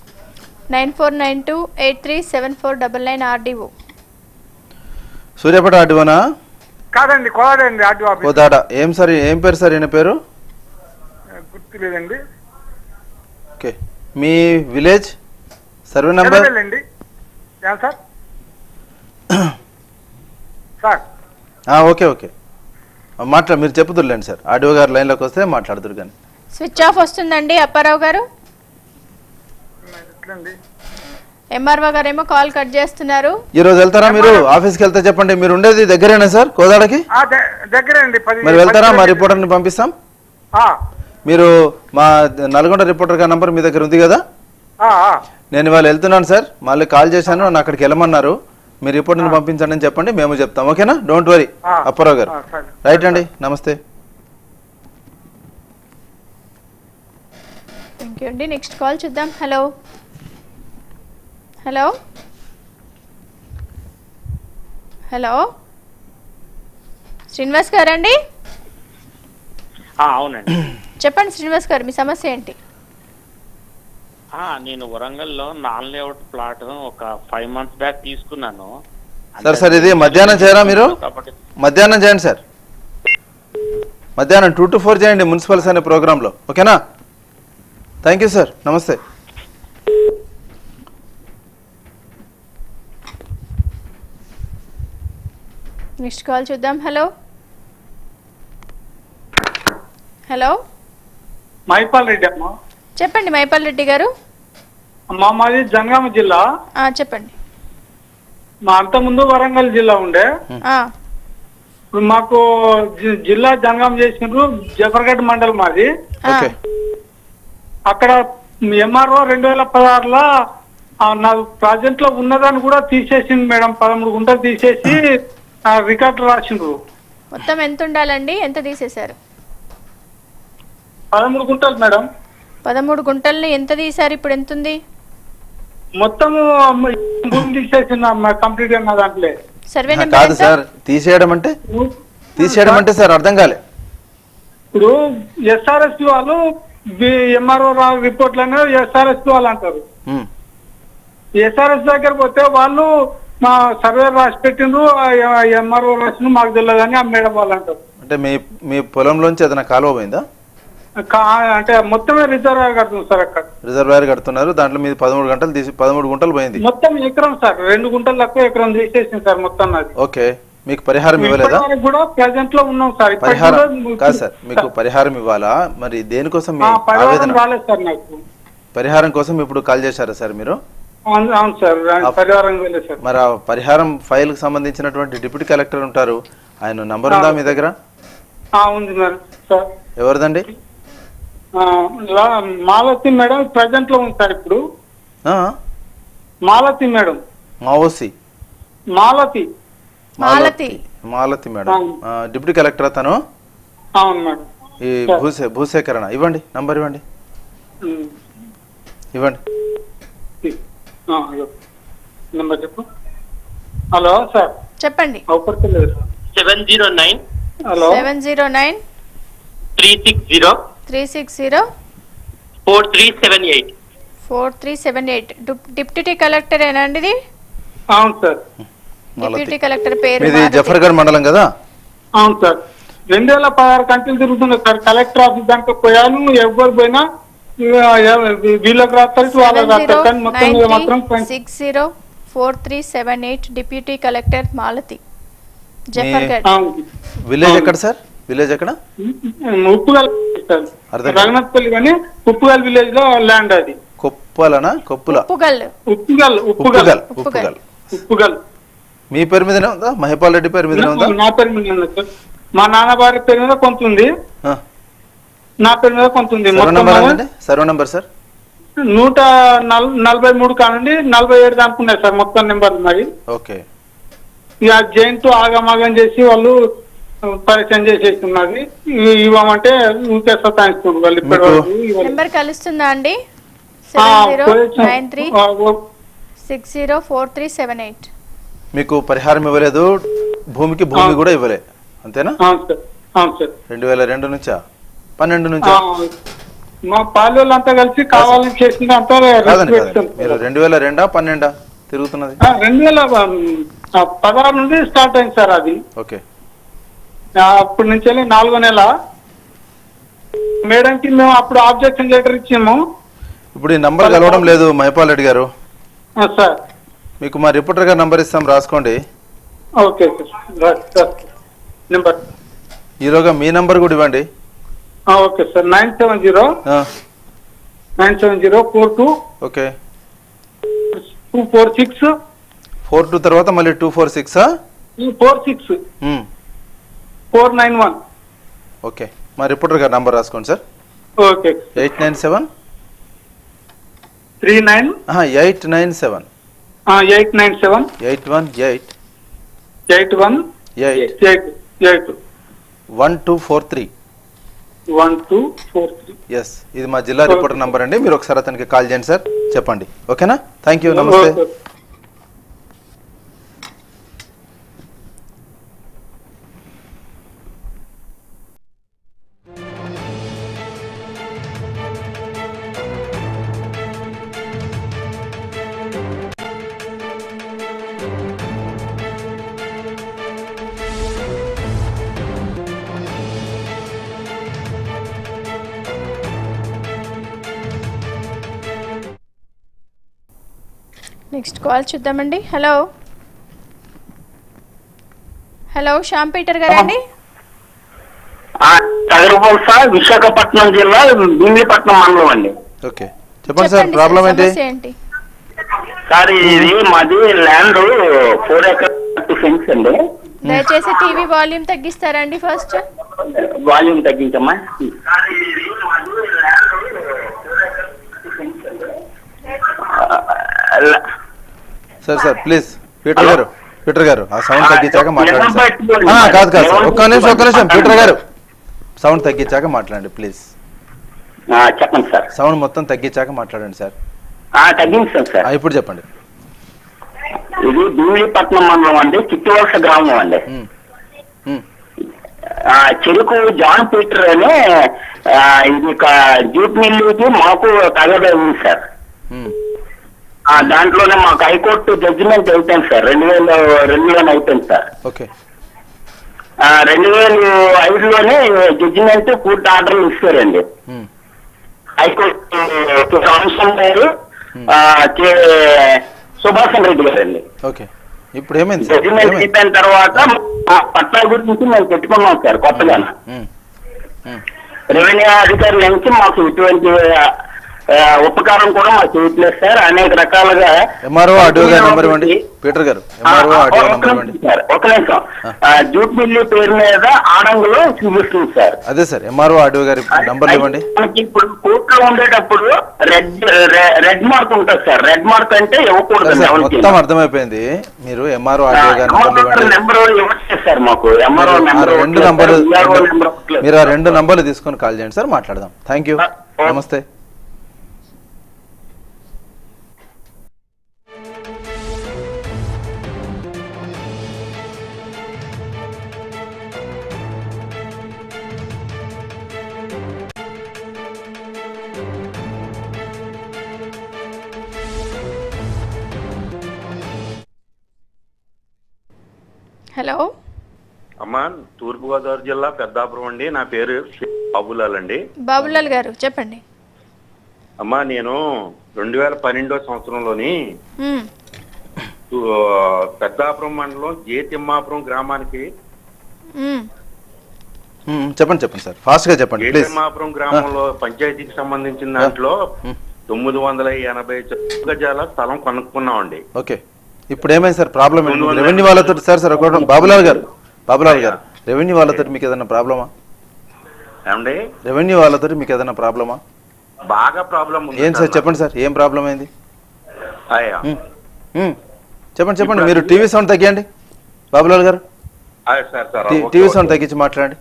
9492837499 ఆర్డీఓ. సూర్యాపేట ఆర్డీఓనా? కాదండి, కోదాడండి ఆర్డీఓ. కోదాడ. ఏం సార్, ఏం పేరు సార్ ఈయన పేరు? గుర్తు లేదండి. ఓకే. మీ విలేజ్ సర్వే నంబర్ అండి సార్? సార్ ఓకే ఓకే, మీరు చెప్పుదురులేండి సార్. ఆర్డీఓ గారు లైన్లోకి వస్తే మాట్లాడుతురు. కానీ స్విచ్ ఆఫ్ వస్తుందండి అప్పారావు గారు. ఎంఆర్ఓ గారు ఏమో కాల్ కట్ చేస్తున్నారు. ఈ రోజు వెళ్తారా మీరు? ఆఫీస్కి వెళ్తే చెప్పండి. మీరు ఉండేది దగ్గరేనా సార్ కోదాడకి? దగ్గరే అండి. మరి వెళ్తారా? మా రిపోర్టర్ని పంపిస్తాం. మీరు మా నల్గొండ రిపోర్టర్ గారి నంబర్ మీ దగ్గర ఉంది కదా? నేను ఇవాళ వెళ్తున్నాను సార్, మళ్ళీ కాల్ చేశాను, నన్ను అక్కడికి వెళ్ళమన్నారు. మీ రిపోర్టర్ని పంపించండి అని చెప్పండి, మేము చెప్తాం. ఓకేనా? డోంట్ వరీ అప్పారావు గారు. రైట్ అండి, నమస్తే. థ్యాంక్ యూ అండి. నెక్స్ట్ కాల్ చూద్దాం. హలో హలో హలో శ్రీనివాస్ గారు అండి? అవునండి, చెప్పండి శ్రీనివాస్ గారు, మీ సమస్య ఏంటి? నేను వరంగల్లో నాన్ లేఅవుట్ ప్లాట్ ఒక 5 months బ్యాక్ తీసుకున్నాను సార్. ఇది మధ్యాహ్నం చేయరా మీరు? మధ్యాహ్నం చేయండి సార్, మధ్యాహ్నం 2 to 4 చేయండి మున్సిపల్స్ అనే ప్రోగ్రాంలో. ఓకేనా? థ్యాంక్ యూ సార్, నమస్తే. నెక్స్ట్ కాల్ చూద్దాం. హలో హలో మైపాల్ రెడ్డి అమ్మ. చెప్పండి మైపాల్ రెడ్డి గారు. మాది జనగామ జిల్లా. చెప్పండి. మా అంత ముందు వరంగల్ జిల్లా ఉండే. ఇప్పుడు మాకు జిల్లా జనగామ చేసినారు. జఫర్గఢ్ మండలం మాది. అక్కడ ఎంఆర్ఓ 2016లో నాకు ప్రాజెక్ట్ లో ఉన్నదాన్ని కూడా తీసేసింది మేడం. 13 గుంటలు తీసేసి రికార్డు రాసిండ్రు. మొత్తం ఎంత ఉండాలండి? ఎంత తీసేశారు? 13 గుంటలు మేడం. 13 గుంటల్ని ఎంత తీసారు? ఇప్పుడు ఎంత ఉంది? మొత్తం భూమి తీసేసింది కంప్లీట్ గా దాంట్లో. సర్వే కాదు సార్, తీసేయడం అంటే సార్ అర్థం కాలే. ఇప్పుడు ఎస్ఆర్ఎస్పి వాళ్ళు ఎంఆర్ఓ రిపోర్ట్లను ఎస్ఆర్ఎస్పి వాళ్ళు అంటారు. ఎస్ఆర్ఎస్ దగ్గర పోతే వాళ్ళు మా సర్వే రాసి పెట్టిండ్రు, ఎంఆర్ఓ రాసిన మాకు తెలియదని ఆ మేడం వాళ్ళు అంటారు. అంటే మీ పొలంలోంచి ఏదైనా కాలువ పోయిందా? అంటే మొత్తమే రిజర్వాయర్ కడుతుంది సార్. అక్కడ రిజర్వాయర్ కడుతున్నారు, దాంట్లో మీద 13 గుంటలు పోయింది. మొత్తం ఎకరం సార్, 2 గుంటలు తక్కువ ఎకరం తీసేసింది సార్ మొత్తం. ఓకే, మీకు పరిహారం ఇవ్వలేదా? కూడా ప్రెజెంట్ లో ఉన్నాం సార్. పరిహారం కాదు సార్, మీకు పరిహారం ఇవ్వాలా? మరి దేనికోసం మీ ఆవేదన? రాలేదు సార్ నాకు. పరిహారం కోసం ఇప్పుడు కాల్ చేశారా సార్ మీరు? అవును సార్, పరిహారం సార్. మరి ఆ పరిహారం ఫైల్ కి సంబంధించినటువంటి డిప్యూటీ కలెక్టర్ ఉంటారు, ఆయన నంబర్ ఉందా మీ దగ్గర? ఉంది సార్. ఎవరిదండి? మాలతి మేడం ప్రెజెంట్ లో ఉంది సార్ ఇప్పుడు. Malathi madam. Malathi madam deputy collector తను. అవును మేడం. ఈ భూసేకరణ ఇవ్వండి, నంబర్ ఇవ్వండి. నంబర్ చెప్పు. హలో సార్ చెప్పండి. 709 హలో 709 360 360 4378 4378. డిప్యూటీ కలెక్టర్ ఏనండి ఇది? అవును సార్. డిప్యూటీ కలెక్టర్ పేరు ఇది జఫర్గఢ్ మండలం కదా? అవును సార్. 2016 కంటిన్యూ తిరుగుతుంది సార్. కలెక్టర్ ఆఫీస్ దాకా పోయాను, ఎవరు పోయినా వీళ్ళకి రాస్తారు, వాళ్ళకి రాస్తారు. కానీ మొత్తం మాత్రం 604378 deputy collector Malathi, Zafargadh. Village ఎక్కడ సార్? విలేజ్ ఎక్కడ? ఉప్పుగల్ సార్, రఘునాథ్పల్లి కానీ ఉప్పుగల్ విలేజ్ లో ల్యాండ్ అది. కొప్పలనా? కొప్పుల? ఉప్పుగల్. మీ పేరు మీదనే ఉందా? మహిపాల్ రెడ్డి పేరు మీదనే ఉందా? నా పేరు మీద ఉంది సార్. మా నాన్న వారి పేరు మీద కొంత ఉంది, నా పేరు మీద కొంత ఉంది. సర్వే నంబర్ సార్ 143 కానండి 47 దాకా ఉన్నాయి సార్ మొత్తం నెంబర్ మరి. ఓకే. ఇక జైంట్ ఆగమాగం చేసి వాళ్ళు పరిచయం చేసేస్తున్నది. ఇవ్వమంటే ఊరికే సతాయిస్తున్నారు వాళ్ళు. ఇప్పటి వరకు నెంబర్ కలుస్తుందా అండి? 7093604378. మీకు పరిహారం ఇవ్వలేదు, భూమికి భూమి కూడా ఇవ్వలే, అంతేనా? 2002 నుంచా 12 నుంచా? మా పాలెళ్ళు అంతా కలిసి కావాలని చేసింది అంతా. మీరు 2002 12 తిరుగుతున్నది? 2016 నుండి స్టార్ట్ అయింది సార్ అది. ఓకే. అప్పటి నుంచి 4వ నెల మేడం కి మేము అప్పుడు ఆబ్జెక్షన్ లెటర్ ఇచ్చాము. ఇప్పుడు ఈ నంబర్ కలవడం లేదు మహిపాల్ రెడ్డి గారు. సార్ మీకు మా రిపోర్టర్ గారు నంబర్ ఇస్తాం, రాసుకోండి. Okay sir. నెంబర్ ఈరోగా మీ నంబర్ కూడా ఇవ్వండి. Okay sir. 970 ఓకే 246 42 తర్వాత మళ్ళీ 246 46 491. ఓకే, మా రిపోర్టర్ గారు నంబర్ రాసుకోండి సార్. ఓకే. 897 39 897 897 818 1243. ఎస్, ఇది మా జిల్లా రిపోర్టర్ నంబర్ అండి. మీరు ఒకసారి అతనికి కాల్ చేయండి సార్, చెప్పండి. ఓకేనా? థ్యాంక్ యూ, నమస్తే. నెక్స్ట్ కాల్ చూద్దామండి. హలో శ్యామ్ పీటర్ గారండి? నగరవలస విశాఖపట్నం జిల్లా భీమిలిపట్నం మండలం అండి. ఓకే చెప్పండి సార్, ప్రాబ్లం ఏంటి? సార్ ఇది మాది ల్యాండ్ 4 acres అండి. దయచేసి టీవీ వాల్యూమ్ తగ్గిస్తారండి ఫస్ట్. వాల్యూమ్ తగ్గించమ్మా. సార్ ప్లీజ్ పీటర్ గారు ఆ సౌండ్ తగ్గించాక మాట్లాడండి సార్. కాదు సార్, ఒక్క నిమిషం పీటర్ గారు సౌండ్ తగ్గించాక మాట్లాడండి ప్లీజ్. చెప్పండి సార్. సౌండ్ మొత్తం తగ్గించాక మాట్లాడండి సార్. తగ్గించాను సార్. ఇప్పుడు చెప్పండి. ఇది భీమిలిపట్నం మండలం అండి, చిట్టివలస గ్రామం అండి. చెరుకు జాన్ పీటర్ అని ఇది జూట్ మిల్లుకి మాకు తగదా ఉంది సార్. దాంట్లోనే మాకు హైకోర్టు జడ్జిమెంట్ అయిపోయింది సార్. 2000 అయిపోయింది సార్. 2005లోనే జడ్జిమెంట్ కోర్టు ఆర్డర్లు ఇస్తారండి. హైకోర్టు రామస్వామి గారు, సుభాష్ రెడ్డి గారు అండి. ఇప్పుడు ఏమైంది? జడ్జిమెంట్ అయిపోయిన తర్వాత పట్టాల గురించి మేము పెట్టుకున్నాం సార్ కొత్తగా. రెవెన్యూ అధికారుల నుంచి మాకు ఇటువంటి ఉపకారం కూడా మాకు చేయట్లేదు సార్. అనేక రకాలుగా ఒక నిమిషం జూట్ మిల్లు పేరు మీద ఆడంగులో చూపిస్తుంది సార్. అదే సార్, ఎంఆర్ఓ ఆడియో గారి నంబర్ ఇవ్వండి. ఇప్పుడు కోర్టులో ఉండేటప్పుడు రెడ్ మార్క్ ఉంటుంది సార్. రెడ్ మార్క్ అంటే ఇవ్వకూడదు. మొత్తం అర్థమైపోయింది. మీరు ఎంఆర్ఓ ఆడియో గారి నెంబర్ ఇవ్వట్లేదు సార్ మాకు. ఎంఆర్ఓ నెంబర్ మీరు ఆ 2 నంబర్లు తీసుకొని కాల్ చేయండి సార్, మాట్లాడదాం. థ్యాంక్ యూ, నమస్తే. హలో అమ్మా, తూర్పుగోదావరి జిల్లా పెద్దాపురం అండి. నా పేరు బాబులాల్ అండి. బాబులాల్ గారు చెప్పండి. అమ్మా, నేను 2012వ సంవత్సరంలోని పెద్దాపురం మండలం తిమ్మాపురం గ్రామానికి చెప్పండి సార్, ఫాస్ట్ గా చెప్పండి. తిమ్మాపురం గ్రామంలో పంచాయతీకి సంబంధించిన దాంట్లో 980 గజాల స్థలం కొనుక్కున్నామండి. ఓకే, ఇప్పుడు ఏమైంది సార్ ప్రాబ్లం? రెవెన్యూ వాళ్ళతో సార్ బాబులాల్ గారు రెవెన్యూ వాళ్ళతో మీకు ఏదైనా ప్రాబ్లమా? రెవెన్యూ వాళ్ళతో మీకు ఏదైనా ప్రాబ్లమా? బాగా ప్రాబ్లం ఏం సార్ చెప్పండి సార్, ఏం ప్రాబ్లం అయింది? చెప్పండి. మీరు టీవీ సౌండ్ తగ్గియండి బాబులాల్ గారు. టీవీ సౌండ్ తగ్గించి మాట్లాడండి.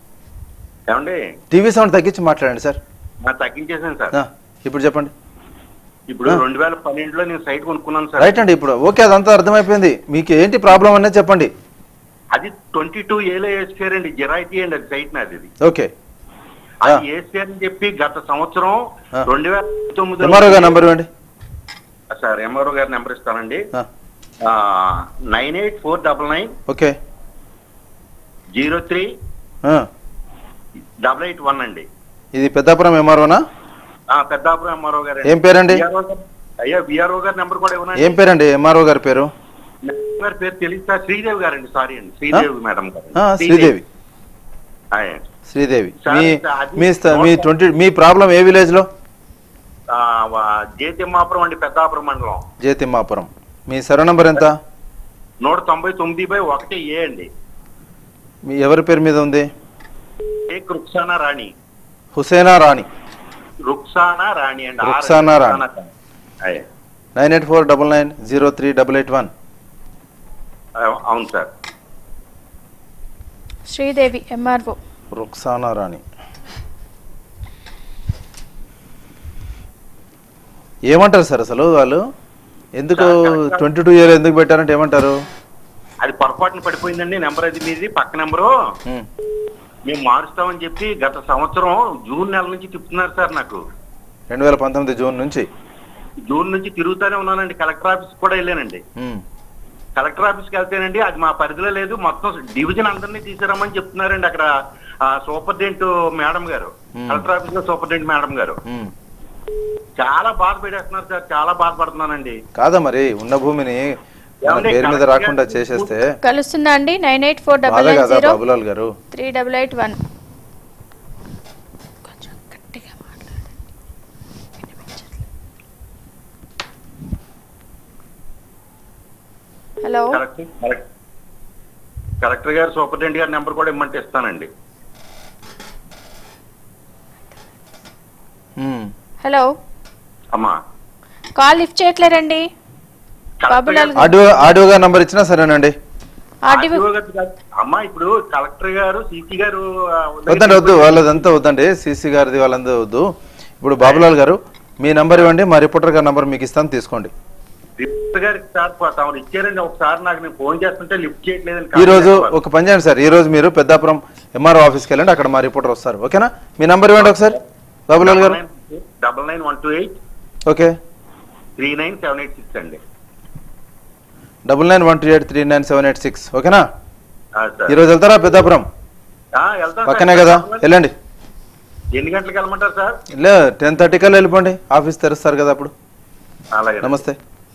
టీవీ సౌండ్ తగ్గించి మాట్లాడండి సార్. తగ్గించేసాను సార్. ఇప్పుడు చెప్పండి. ఇప్పుడు 2012లో నేను సైట్ కొనుక్కున్నాను సార్. రైట్ అండి, ఇప్పుడు ఓకే, అదంతా అర్థమైపోయింది. మీకు ఏంటి ప్రాబ్లం అనేది చెప్పండి. అది 22 ఏలో వేసారు అండి, జిరాయితీ అండి. అది సైట్ నాది. ఓకే, అది వేసారని చెప్పి గత సంవత్సరం 2019 ఎంఆర్ఓ గారి నెంబర్ ఇవ్వండి సార్. ఎంఆర్ఓ గారి నెంబర్ ఇస్తానండి. 98499 ఓకే 03-881 అండి. ఇది పెద్దాపురం ఎంఆర్ఓనా? పెద్దాపురం ఎంఆర్ఓ గారు. ఏం పేరండి? అయ్యా విఆర్ఓ గారి నెంబర్ కూడా ఇవ్వనండి. ఏం పేరండి ఎంఆర్ఓ గారి పేరు? గారి పేరు తెలియదు సార్. శ్రీదేవి గారండి. సారీ అండి, శ్రీదేవి మేడం గారు. శ్రీదేవి. మీ ప్రాబ్లం ఏ విలేజ్ లో? తిమ్మాపురం అండి, పెద్దాపురం మండలం. తిమ్మాపురం. మీ సర్వే నంబర్ ఎంత? 199/1A అండి. మీ ఎవరి పేరు మీద ఉంది? రుక్సానా రాణి. హుసేనా రాణి. రుక్సానా రాణి అండి. 98499038881. అవును సార్. శ్రీదేవి ఎంఆర్ఓ. రుక్సానా రాణి. ఏమంటారు సార్ అసలు వాళ్ళు? ఎందుకు 22 ఇయర్ ఎందుకు పెట్టారంటే ఏమంటారు? అది పొరపాటున పడిపోయిందండి. నెంబర్ అది మీది, పక్క నెంబరు. మేము మారుస్తామని చెప్పి గత సంవత్సరం జూన్ నెల నుంచి తిప్పుతున్నారు సార్. నాకు 2019 జూన్ నుంచి తిరుగుతానే ఉన్నానండి. కలెక్టర్ ఆఫీస్ కూడా వెళ్ళానండి. కలెక్టర్ ఆఫీస్కి వెళ్తేనండి అది మా పరిధిలో లేదు, మొత్తం డివిజన్ అందరినీ తీసుకురమ్మని చెప్తున్నారండి. అక్కడ సూపరింటెండెంట్ మేడం గారు, కలెక్టర్ ఆఫీస్ లో సూపరింటెండెంట్ మేడం గారు చాలా బాధ పెట్టేస్తున్నారు సార్. చాలా బాధపడుతున్నానండి. కాదా మరి ఉన్న భూమిని పేరు మీద రాకుండా చేసేస్తే కలుస్తుందా అండి? 9849038881. హలో కలెక్టర్ గారు సూపరింటెండెంట్ గారి నెంబర్ కూడా ఇమ్మంటే ఇస్తానండి. హలో అమ్మా కాల్ లిఫ్ట్ చేయట్లేరండి. ఆడియో గారు నంబర్ ఇచ్చినా సరేనండి. అమ్మా ఇప్పుడు కలెక్టర్ గారు సిసి గారు వద్దండి, వద్దు, వాళ్ళదంతా వద్దండి, సిసి గారిది వాళ్ళంతా వద్దు. ఇప్పుడు బాబులాల్ గారు మీ నంబర్ ఇవ్వండి, మా రిపోర్టర్ గారి నంబర్ మీకు ఇస్తాను, తీసుకోండి. రిపోర్టర్ గారికి సార్ ఇచ్చారండి, ఒకసారి నాకు నేను ఫోన్ చేస్తుంటే లిఫ్ట్ చేయట్లేదని. ఈ రోజు ఒక పని చేయండి సార్, ఈ రోజు మీరు పెద్దాపురం ఎంఆర్ఓ ఆఫీస్కి వెళ్ళండి, అక్కడ మా రిపోర్టర్ వస్తారు. ఓకేనా? మీ నంబర్ ఇవ్వండి ఒకసారి బాబులాల్ గారు. 999128 ఓకే 39786 అండి. 9912839786. ఓకేనా? ఈరోజు వెళ్తారా పెద్దాపురం? పక్కనే కదా, వెళ్ళండి. ఎన్ని గంటలకు వెళ్ళమంటారు సార్? 10:30 కల్లా వెళ్ళిపోండి, ఆఫీస్ తెరుస్తారు కదా అప్పుడు. నమస్తే.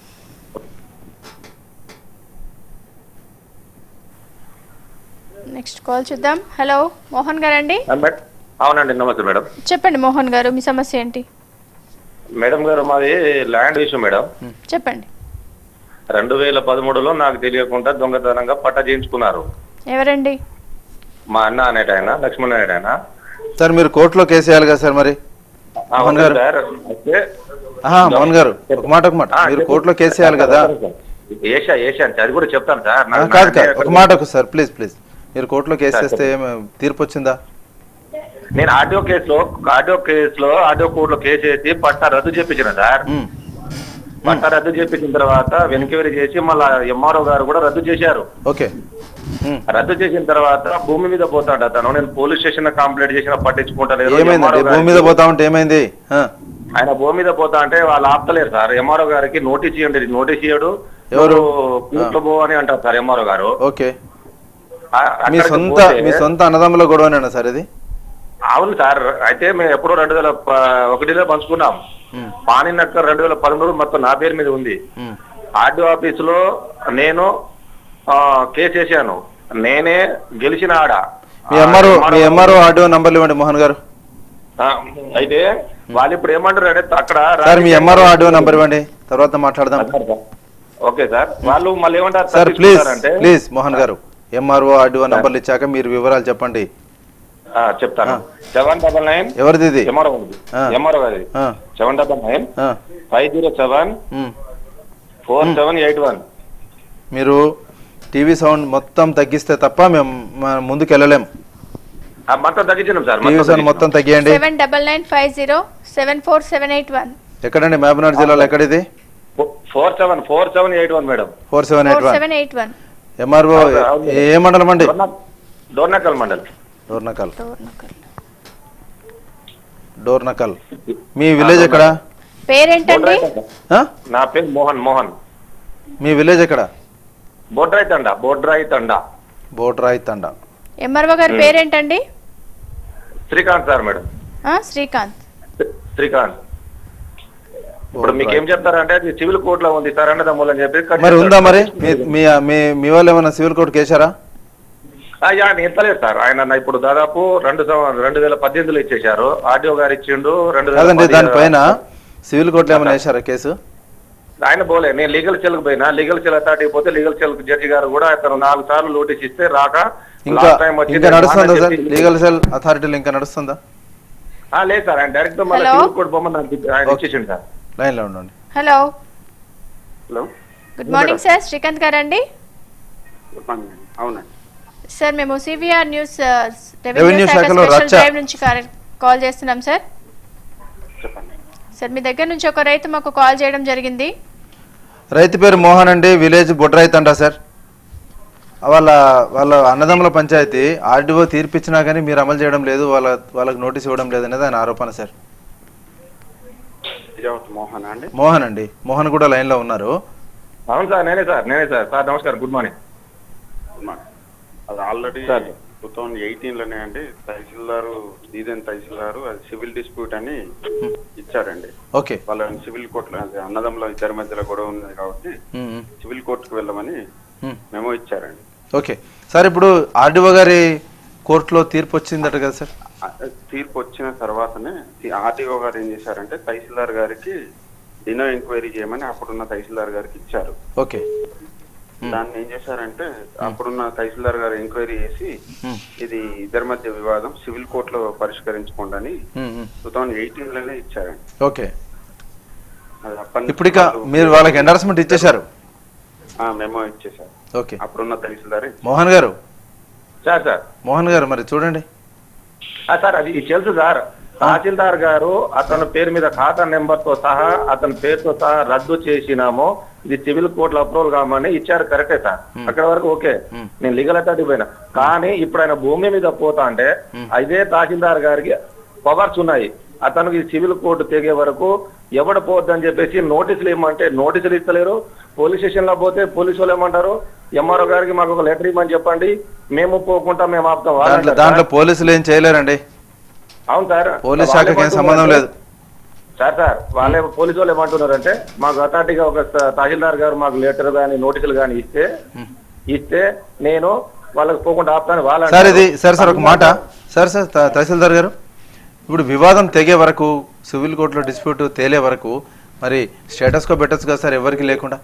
నెక్స్ట్ కాల్ చూద్దాం. హలో మోహన్ గారండి. అవునండి, నమస్తే మేడం. చెప్పండి మోహన్ గారు, మీ సమస్య ఏంటి? మేడం గారు, మాది ల్యాండ్ ఇష్యూ మేడం. చెప్పండి. 2013లో నాకు తెలియకుండా దొంగతనంగా పట్టా చేయించుకున్నారు. ఎవరండి? మా అన్న అనేటాయన, లక్ష్మణ్ అనేటాయన. సార్ మీరు కోర్టులో కేసు వేయాలి కదా సార్ మరి? మోహన్ గారు, మోహన్ గారు ఒక మాట మీరు కోర్టులో కేసు వేయాలి కదా? అది కూడా చెప్తాను సార్. కాదు కాదు, ఒక మాట సార్ ప్లీజ్ ప్లీజ్. మీరు కోర్టులో కేసు వేస్తే తీర్పు వచ్చిందా? నేను ఆడియో కోర్టులో కేసు వేసి పట్టా రద్దు చేయించిన సార్. పట్టా రద్దు చేయించిన తర్వాత వెనక్కి చేసి మళ్ళా ఎంఆర్ఓ గారు కూడా రద్దు చేశారు. ఓకే. రద్దు చేసిన తర్వాత భూమి మీద పోతాడు అతను. నేను పోలీస్ స్టేషన్ కంప్లైంట్ చేసిన పట్టించుకుంటలేదు. భూమి మీద పోతా ఉంటే ఏమైంది? ఆయన భూమి మీద పోతా అంటే వాళ్ళు ఆపుతలేరు సార్. ఎంఆర్ఓ గారికి నోటీస్ ఇవ్వండి, నోటీస్ ఇవ్వడు. ఎవరు పో అని అంటారు సార్ ఎంఆర్ఓ గారు. ఓకే. మీ సొంత అన్నదమ్ముల గొడవనేనా సార్ ఇది? అవును సార్. అయితే మేము ఎప్పుడో 2001లో పంచుకున్నాం. పానినక్క 2013 మొత్తం నా పేరు మీద ఉంది. ఆర్డీఓ ఆఫీసులో నేను కేసు వేసాను, నేనే గెలిచిన ఆడ. మీ ఎంఆర్ఓ ఆర్డీఓ నంబర్లు ఇవ్వండి మోహన్ గారు. అయితే వాళ్ళు ఇప్పుడు ఏమంటారు అంటే అక్కడ సార్ మీ ఎంఆర్ఓ ఆర్డీఓ నంబర్ ఇవ్వండి, తర్వాత మాట్లాడదాం. Okay sir. వాళ్ళు మళ్ళీ ఏమంటారు సార్ ప్లీజ్ మోహన్ గారు, ఎంఆర్ఓ ఆర్డీఓ నంబర్లు ఇచ్చాక మీరు వివరాలు చెప్పండి. చెప్తాను. 799 ఎవరిది ఇది? ఎంఆర్ఓ గారిది. 799 507 4781. మీరు టీవీ సౌండ్ మొత్తం తగ్గిస్తే తప్ప మేము ముందుకు వెళ్ళలేం. మొత్తం తగ్గించాం సార్. టీవీ సౌండ్ మొత్తం తగ్గియండి. 7995074781. ఎక్కడండి? మహబూబ్నగర్ జిల్లాలో ఎక్కడిది? 4781 మేడం. 4781. ఎంఆర్ఓ ఏ మండలం అండి? డోర్నకల్ మండలం. డోర్నకల్. మీ విలేజ్ ఎక్కడ? పేరేంటండి? నా పేరు మోహన్. మీ విలేజ్ ఎక్కడ? బోడ్రాయి తండా. ఎంఆర్ఓ గారి పేరేంటండి? Srikanth sir madam. శ్రీకాంత్. ఇప్పుడు మీకు ఏం చెప్తారంటే అది సివిల్ కోర్టులో ఉంది సార్ అన్నదమ్ములు అని చెప్పి. మరి ఉందా మరి? మీ వాళ్ళు ఏమైనా సివిల్ కోర్టుకి వేసారా? ఆయన ఎత్తలేదు సార్. ఆయన ఇప్పుడు దాదాపు 2018లో ఇచ్చేశారు. ఆర్డీఓ గారు ఇచ్చిండు. దానిపైన సివిల్ కోర్టులో ఏమైనా వేసారా కేసు? ఆయన పోలే. నేను లీగల్ సెల్కి పోయినా, లీగల్ సెల్ అథారిటీ పోతే లీగల్ సెల్ జడ్జి గారు కూడా అతను 4 సార్లు నోటీస్ ఇస్తే రాక ఇంకా నడుస్తుందా సార్? లీగల్ సెల్ అథారిటీలో ఇంకా నడుస్తుందా? లేదు సార్. ఆయన డైరెక్ట్ మళ్ళీ సివిల్ కోర్టు బొమ్మని ఆయన ఇచ్చేసిండు సార్. లైన్ లో ఉండండి. Hello good morning sir, Srikanth గారండి? అవునండి సార్, మేము CVR న్యూస్ రెవెన్యూ శాఖలో డ్రైవ్ నుంచి కాల్ చేస్తున్నాం సార్. సార్, మీ దగ్గర నుంచి ఒక రైతు మాకు కాల్ చేయడం జరిగింది. రైతు పేరు మోహన్ అండి, విలేజ్ బొడ్రాయి తండా సార్. వాళ్ళ అన్నదమ్ముల పంచాయతీ ఆర్డీఓ తీర్పిచ్చినా కానీ మీరు అమలు చేయడం లేదు, వాళ్ళకి నోటీస్ ఇవ్వడం లేదు అనేది ఆయన ఆరోపణ సార్. మోహన్ అండి, మోహన్ కూడా లైన్ లో ఉన్నారు. అవును సార్, నేనే సార్. సార్ నమస్కారం, గుడ్ మార్నింగ్. అది ఆల్రెడీ 2018లోనే అండి తహసీల్దారు అది సివిల్ డిస్ప్యూట్ అని ఇచ్చారండి. ఓకే. వాళ్ళని సివిల్ కోర్టులో అన్నదమ్ముల ఇద్దరి మధ్యలో గొడవ ఉంది కాబట్టి సివిల్ కోర్టుకు వెళ్ళమని మెమో ఇచ్చారండి. ఓకే సార్, ఇప్పుడు ఆర్డీఓ గారి కోర్టులో తీర్పు వచ్చిందట కదా సార్? తీర్పు వచ్చిన తర్వాతనే ఆర్డీఓ గారు ఏం చేశారంటే తహసీల్దార్ గారికి డినో ఎంక్వైరీ చేయమని అప్పుడున్న తహసీల్దార్ గారికి ఇచ్చారు. ఓకే. దాన్ని ఏం చేశారంటే అప్పుడున్న తహసీల్దార్ గారు ఎంక్వైరీ చేసి ఇది ఇద్దరి మధ్య వివాదం సివిల్ కోర్టులో పరిష్కరించుకోండి అని 2018లోనే ఇచ్చారండి. ఓకే, ఇప్పుడు ఇక మీరు వాళ్ళకి ఎండార్స్మెంట్ ఇచ్చేశారు? మెమో ఇచ్చేశారు. ఓకే, అప్పుడున్న తహసీల్దార్ మోహన్ గారు. సార్ మోహన్ గారు మరి చూడండి సార్, అది తెలుసు సార్. తహసీల్దార్ గారు అతని పేరు మీద ఖాతా నెంబర్ తో సహా అతని పేరుతో సహా రద్దు చేసినాము, ఇది సివిల్ కోర్టులో అప్రూవల్ కామని ఇచ్చారు. కరెక్టే సార్, అక్కడ వరకు ఓకే, నేను లీగల్ అథారిటీ పోయినా. కానీ ఇప్పుడు ఆయన భూమి మీద పోతా అంటే అదే తహసీల్దార్ గారికి పవర్స్ ఉన్నాయి. అతనికి సివిల్ కోర్టు తెగే వరకు ఎవడు పోవద్దని చెప్పేసి నోటీసులు ఇవ్వమంటే నోటీసులు ఇస్తలేరు. పోలీస్ స్టేషన్ లో పోతే పోలీసు వాళ్ళు ఏమంటారు, ఎంఆర్ఓ గారికి మాకు ఒక లెటర్ ఇవ్వమని చెప్పండి, మేము పోకుండా మేము ఆపుతాం. దాంట్లో పోలీసులు ఏం చేయలేరండి. అవును సార్, పోలీస్ శాఖకి ఏం సంబంధం లేదు సార్. వాళ్ళే పోలీసు వాళ్ళు ఏమంటున్నారు అంటే మాకు అథారిటీగా ఒక తహసీల్దార్ గారు మాకు లెటర్ గానీ నోటీసులు గానీ ఇస్తే నేను వాళ్ళకి పోకుండా ఆపుతాను వాళ్ళ. సార్ ఇది సార్ ఒక మాట సార్ తహసీల్దార్ గారు, ఇప్పుడు వివాదం తెగే వరకు సివిల్ కోర్టులో డిస్ప్యూట్ తేలే వరకు మరి స్టేటస్ కో పెట్టచ్చు కదా సార్ ఎవరికి లేకుండా?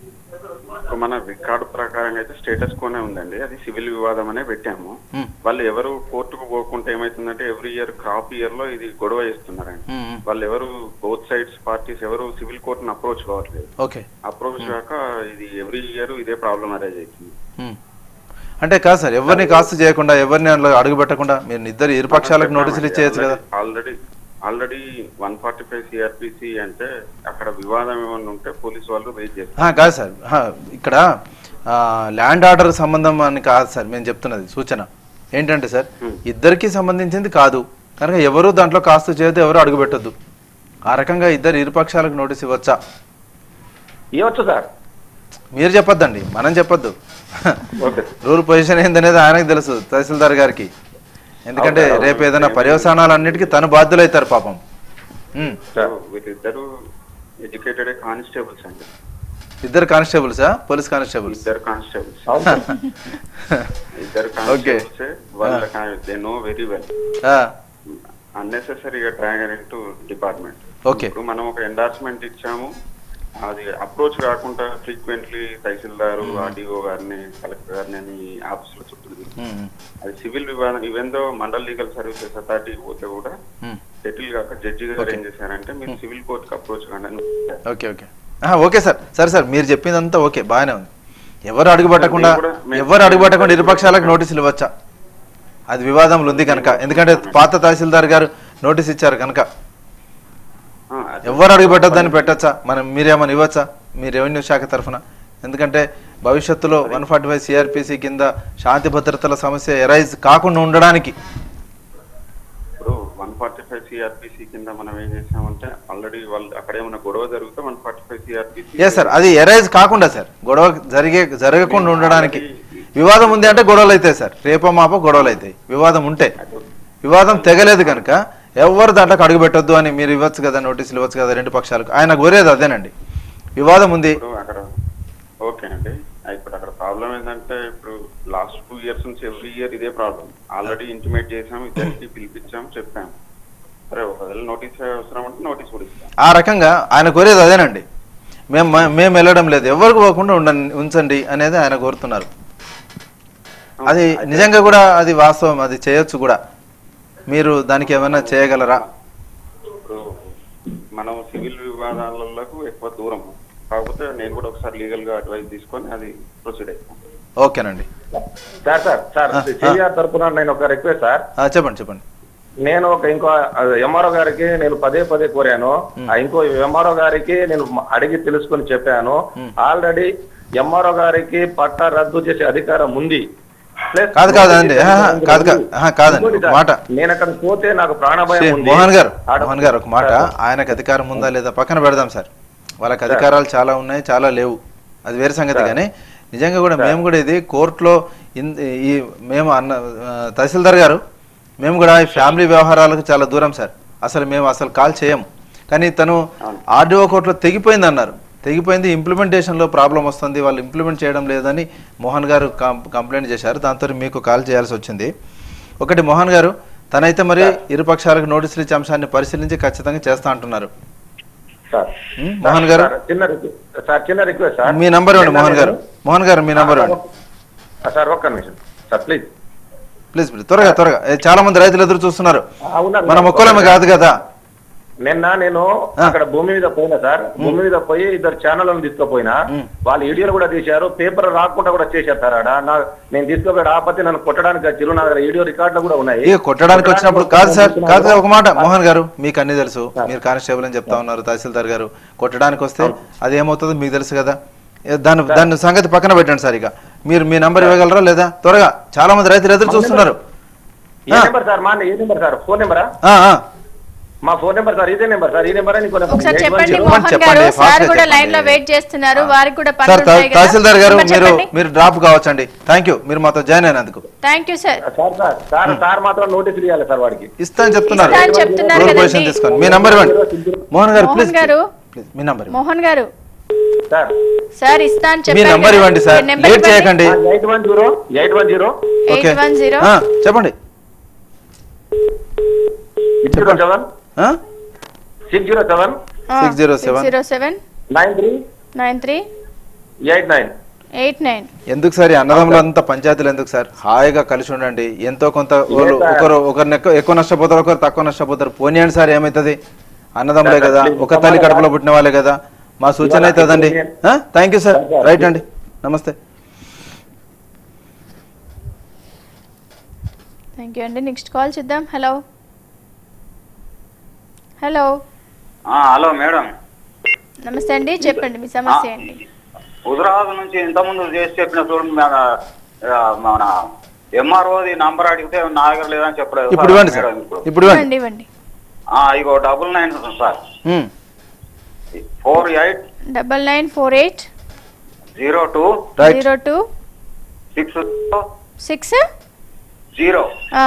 మన రికార్డు ప్రకారంగా అయితే స్టేటస్ కోనే ఉందండి, అది సివిల్ వివాదం అనే పెట్టాము. వాళ్ళు ఎవరు కోర్టుకు పోకుంటే ఏమైతుందంటే ఎవ్రీ ఇయర్ క్రాప్ ఇయర్ లో ఇది గొడవ చేస్తున్నారండి. వాళ్ళు ఎవరు బోత్ సైడ్స్ పార్టీస్ ఎవరు సివిల్ కోర్టును అప్రోచ్ కావట్లేదు. అప్రోచ్ కాక ఇది ఎవ్రీ ఇయర్ ఇదే ప్రాబ్లం అరేజ్ అవుతుంది. అంటే కాదు సార్, ఎవరిని కాస్తు చేయకుండా ఎవరిని అడుగు పెట్టకుండా మీరు ఇద్దరు ఇరుపక్షాలకు నోటీసులు ఇచ్చేయచ్చు కదా? ఆల్రెడీ 145 CRPC అంటే అక్కడ వివాదం ఏమన్నా ఉంటే పోలీసు వాళ్ళు రేజ్ చేస్తారు. కాదు సార్, ఇక్కడ ల్యాండ్ ఆర్డర్ సంబంధం అని కాదు సార్ మేము చెప్తున్నది. సూచన ఏంటంటే సార్, ఇద్దరికి సంబంధించింది కాదు కనుక ఎవరు దాంట్లో కాస్తు చేయొద్దు, ఎవరు అడుగు పెట్టద్దు. ఆ రకంగా ఇద్దరు ఇరుపక్షాలకు నోటీస్ ఇవ్వచ్చా? ఇవ్వచ్చు సార్. మీరు చెప్పొద్దండి, మనం చెప్పొద్దు. రూల్ పొజిషన్ ఏందనేది ఆయనకు తెలుసు, తహసీల్దార్ గారికి. ఎందుకంటే రేపు ఏదైనా పర్యవసానాలన్నిటికీ తను బాధ్యులైతారు పాపం. వీళ్ళిద్దరు ఎడ్యుకేటెడ్ కానిస్టేబుల్స్ అండి. ఇద్దరు కానిస్టేబుల్సా? Police constables? ఇద్దరు constables. They know very well అన్నెసెసరీగా డ్రాగన్ ఇంటూ డిపార్ట్మెంట్. ఇప్పుడు మనం ఒక ఎండార్స్మెంట్ ఇచ్చాము, అది అప్రోచ్ కాకుండా ఫ్రీక్వెంట్లీ తహసీల్దారు ఆర్డీఓ గారిని కలెక్టర్ గారిని అని ఆఫీసులో చుట్టూ అది సివిల్ వివాదం. ఈవెందో మండల్ లీగల్ సర్వీసెస్ అథారిటీకి పోతే కూడా సెటిల్ కాక జడ్జి గారు ఏం చేశారంటే మీరు సివిల్ కోర్టుకి అప్రోచ్ కాండి. ఓకే సార్, సరే సార్ మీరు చెప్పిందంతా ఓకే, బాగానే ఉంది. ఎవరు అడుగుపట్టకుండా ఇరుపక్షాలకు నోటీసులు ఇవ్వచ్చా? అది వివాదంలో ఉంది కనుక, ఎందుకంటే పాత తహసీల్దార్ గారు నోటీస్ ఇచ్చారు కనుక ఎవరు అడుగుపెట్టద్దని పెట్టచ్చా? మనం మీరేమని ఇవ్వచ్చా మీ రెవెన్యూ శాఖ తరఫున? ఎందుకంటే భవిష్యత్తులో 145 CRPC కింద శాంతి భద్రతల సమస్య ఎరైజ్ కాకుండా ఉండడానికి. ఇప్పుడు 145 CRPC కింద మనం ఏం చేసామంటే ఆల్రెడీ వాళ్ళు అక్కడ ఏమైనా గొడవ జరిగితే 145 CRPC సార్ అది ఎరైజ్ కాకుండా సార్ గొడవ జరగకుండా ఉండడానికి. వివాదం ఉంది అంటే గొడవలు అవుతాయి సార్, రేపో మాపో గొడవలు అవుతాయి. వివాదం ఉంటే, వివాదం తెగలేదు కనుక ఎవరు దాంట్లోకి అడుగు పెట్టొద్దు అని మీరు ఇవ్వచ్చు కదా, నోటీసులు ఇవ్వచ్చు కదా రెండు పక్షాలకు. ఆయన కోరేది అదేనండి, వివాదం ఉంది. ఓకే అండి. ఇప్పుడు అక్కడ ప్రాబ్లం ఏంటంటే ఇప్పుడు లాస్ట్ 2 years నుంచి ఎవ్రీ ఇయర్ ఇదే ప్రాబ్లం. ఆల్రెడీ ఇంటిమేట్ చేసాము, ఇద్దరికి పిలిపించాము, చెప్పాము. సరే ఒకవేళ నోటీస్ అవసరం అంటే నోటీస్ కూడా ఇస్తాం. ఆ రకంగా ఆయన కోరేది అదేనండి. మేము వెళ్ళడం లేదు, ఎవరికి పోకుండా ఉంచండి అనేది ఆయన కోరుతున్నారు. అది నిజంగా కూడా అది వాస్తవం, అది చేయొచ్చు కూడా. మీరు దానికి ఏమైనా చేయగలరా? మనం సివిల్ వివాదాలకు ఎక్కువ దూరం, కాకపోతే నేను కూడా ఒకసారి లీగల్ గా అడ్వైస్ తీసుకొని అది ప్రొసీడ్ అవుతాను. ఓకేనండి. సార్ CVR తరపున నేను ఒక రిక్వెస్ట్ సార్. చెప్పండి. నేను ఇంకో ఎంఆర్ఓ గారికి నేను పదే కోరాను. ఇంకో ఎంఆర్ఓ గారికి నేను అడిగి తెలుసుకొని చెప్పాను. ఆల్రెడీ ఎంఆర్ఓ గారికి పట్టా రద్దు చేసే అధికారం ఉంది. కాదండి, మాట నేను అక్కడ పోతే నాకు ప్రాణభయం. మోహన్ గారు ఒక మాట, ఆయనకు అధికారం ఉందా లేదా పక్కన పెడదాం సార్. వాళ్ళకి అధికారాలు చాలా ఉన్నాయి, చాలా లేవు, అది వేరే సంగతి. కానీ నిజంగా కూడా మేము కూడా ఇది కోర్టులో మేము తహసీల్దార్ గారు మేము కూడా ఈ ఫ్యామిలీ వ్యవహారాలకు చాలా దూరం సార్. మేము అసలు కాల్ చేయము. కానీ తను ఆర్డీఓ కోర్టులో తెగిపోయింది అన్నారు. తెగిపోయింది, ఇంప్లిమెంటేషన్లో ప్రాబ్లం వస్తుంది, వాళ్ళు ఇంప్లిమెంట్ చేయడం లేదని మోహన్ గారు కంప్లైంట్ చేశారు. దాంతో మీకు కాల్ చేయాల్సి వచ్చింది. ఒకటి మోహన్ గారు తనైతే మరి ఇరుపక్షాలకు నోటీసులు ఇచ్చే అంశాన్ని పరిశీలించి ఖచ్చితంగా చేస్తా అంటున్నారు. మోహన్ గారు చిన్న రిక్వెస్ట్ సార్, మీ నంబర్ ఇవ్వండి మోహన్ గారు. మోహన్ గారు మీ నంబర్ ఇవ్వండి. సార్ ఒక్క నిమిషం సార్ ప్లీజ్ ప్లీజ్ త్వరగా చాలా మంది రైతులు ఎదురు చూస్తున్నారు. మనం ఒక్కలేమే కాదు కదా. నేను అక్కడ భూమి మీద పోయినా సార్, భూమి మీద పోయి ఇద్దరు ఛానళ్ళను తీసుకుపోయినా, వాళ్ళు వీడియోలు కూడా తీశారు, పేపర్ రాకుండా కూడా చేశారు సార్. ఆడ నేను తీసుకుపోయాడు ఆపత్తి నన్ను కొట్టడానికి వచ్చారు, నా దగ్గర వీడియో రికార్డులు కూడా ఉన్నాయి. కొట్టడానికి వచ్చినప్పుడు కాదు సార్, కాదు ఒక మాట మోహన్ గారు, మీకు అన్ని తెలుసు, మీరు కానిస్టేబుల్ అని చెప్తా ఉన్నారు, తహసీల్దార్ గారు. కొట్టడానికి వస్తే అది ఏమవుతుందో మీకు తెలుసు కదా. దాని సంగతి పక్కన పెట్టండి సార్. ఇక మీరు మీ నంబర్ ఇవ్వగలరా లేదా? త్వరగా, చాలా మంది రైతులు ఎదురు చూస్తున్నారు. ఫోన్ నెంబరా? మా ఫోన్ నెంబర్ సార్, ఇదే నెంబర్ సార్. ఈ నెంబర్ తహసీల్దార్ గారు మీరు డ్రాప్ కావచ్చండి. థ్యాంక్ యూ, మీరు మాతో జాయిన్ అయినందుకు. సార్ మాత్రం నోటీసులు ఇవ్వాలి సార్, వాడికి ఇస్తాను చెప్తున్నారు. తీసుకోండి, మీ నంబర్ ఇవ్వండి. మోహన్ గారు ప్లీజ్ మీ నంబర్. మోహన్ గారు సార్ ఇస్తాను చెప్పండి. మీ నంబర్ ఇవ్వండి సార్, లేట్ చేయకండి. 810 చెప్పండి. 607 93 ఎందుకు సార్ అన్నదమ్ములు అంతా పంచాయతీలు ఎందుకు సార్? హాయిగా కలిసి ఉండండి. ఎంతో కొంత ఒకరిని ఎక్కువ నష్టపోతారు, ఒకరు తక్కువ నష్టపోతారు. పోనీయండి సార్, ఏమవుతుంది? అన్నదమ్ములే కదా, ఒక తల్లి కడుపులో పుట్టిన వాళ్ళే కదా. మా సూచన అవుతుందండి. Thank you sir. రైట్ అండి, నమస్తే. థ్యాంక్ యూ అండి. నెక్స్ట్ కాల్ చూద్దాం. హలో హలో హలో మేడం, నమస్తే అండి, చెప్పండి మీ సమస్య ఏంటి? హుజరాబాద్ నుంచి ఇంతకుముందు చేసి చెప్పిన చూడండి, మన ఎంఆర్ఓది నంబర్ అడిగితే నా దగ్గర లేదని చెప్పలేదు. ఇప్పుడు ఇవ్వండి సార్, ఇప్పుడు ఇవ్వండి. ఇగో 99 సార్, 48 9948 02 02 6 6 0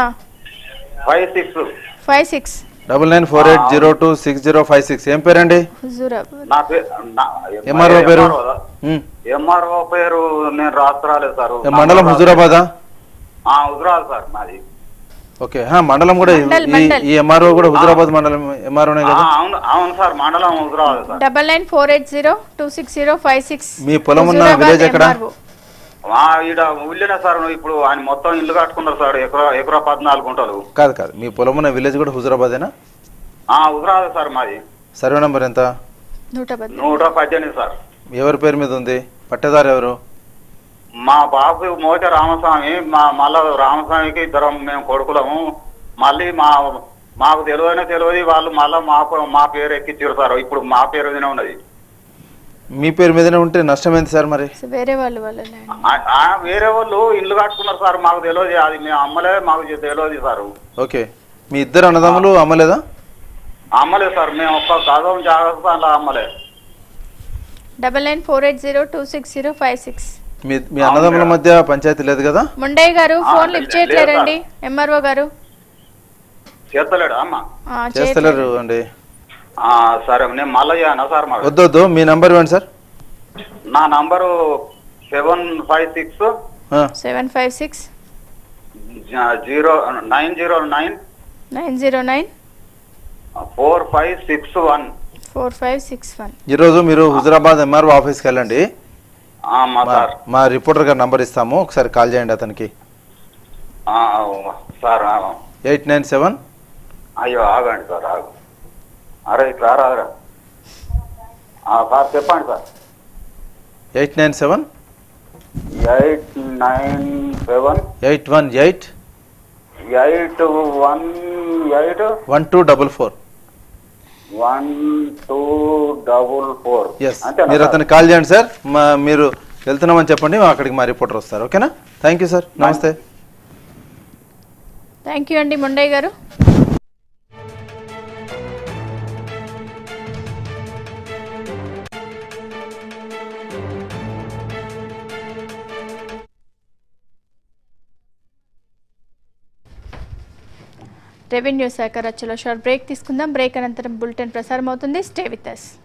56 56 9948026056. ఏం పేరండి? నా పేరు ఎంఆర్ఓ పేరు? ఎంఆర్ఓ పేరు నేను రాలేదు సార్. మండలం హుజూరాబాదా? హుజూరాబాద్ సార్ మాది. ఓకే, మండలం కూడా ఈ ఎంఆర్ఓ కూడా హుజూరాబాద్ మండలం ఎంఆర్ఓనే కదా? అవును సార్, మండలం హుజూరాబాద్ సార్. 9948026056. మీ పొలం ఉన్న విలేజ్ ఎక్కడ? ఊళ్ళోనే సార్. ఇప్పుడు ఆయన మొత్తం ఇల్లు కట్టుకున్నారు సార్, ఎకరా 14 గుంటలు. కాదు, మీ పొలం ఉన్న విలేజ్ కూడా హుజూరాబాదేనా? హుజూరాబాద్ సార్ మాది. సర్వే నంబర్ ఎంత? 118 సార్. ఎవరి పేరు మీద ఉంది? పట్టేదారు ఎవరు? మా బాబు మోట రామస్వామి, మళ్ళా రామస్వామికి ఇద్దరం మేము కొడుకులము. మళ్ళీ మాకు తెలియదు, వాళ్ళు మళ్ళా మా పేరు ఎక్కిచ్చారు సార్. ఇప్పుడు మా పేరు మీదనే ఉన్నది. మీ పేరు మీదనే ఉంటే నష్టం ఏంటి సార్? మరి వేరే వాళ్ళు ఇల్లు కట్టుకున్నారు సార్, మాకు తెలియదు. అది మేము అమ్మలే, మాకు తెలియదు సార్. ఓకే, మీ ఇద్దరు అన్నదమ్ములు అమ్మలేదా? అమ్మలేదు సార్, మేము ఒక్క సగం జాగ్రత్త అలా అమ్మలే. 9948026056. మీ అన్నదమ్ముల మధ్య పంచాయతీ లేదు కదా? ముండయ్య గారు ఫోన్ లిఫ్ట్ చేయట్లేరండి. ఎంఆర్ఓ గారు చేస్తలేడు అమ్మ, చేస్తలేరు అండి. సరే, నేను మళ్ళీ చేయనా సార్? వద్దు, మీ నంబర్ ఇవ్వండి సార్. నా నంబరు 756 909 4561. ఈరోజు మీరు హుజూరాబాద్ ఎంఆర్ఓ ఆఫీస్కి వెళ్ళండి. మా రిపోర్టర్ గారు నంబర్ ఇస్తాము, ఒకసారి కాల్ చేయండి అతనికి. 897. అయ్యో ఆగండి సార్, అరే ఇట్లా రారా సార్, చెప్పండి సార్. 897 897 818 818 1244. 1244. మీరు అతను కాల్ చేయండి సార్. మీరు వెళ్తున్నామని చెప్పండి, అక్కడికి మా రిపోర్టర్ వస్తారు. ఓకేనా? థ్యాంక్ యూ సార్, నమస్తే. థ్యాంక్ యూ అండి ముండయ్య గారు. రెవెన్యూ శాఖ రచ్చలో షార్ట్ బ్రేక్ తీసుకుందాం. బ్రేక్ అనంతరం బులెటిన్ ప్రసారం అవుతుంది. Stay with us.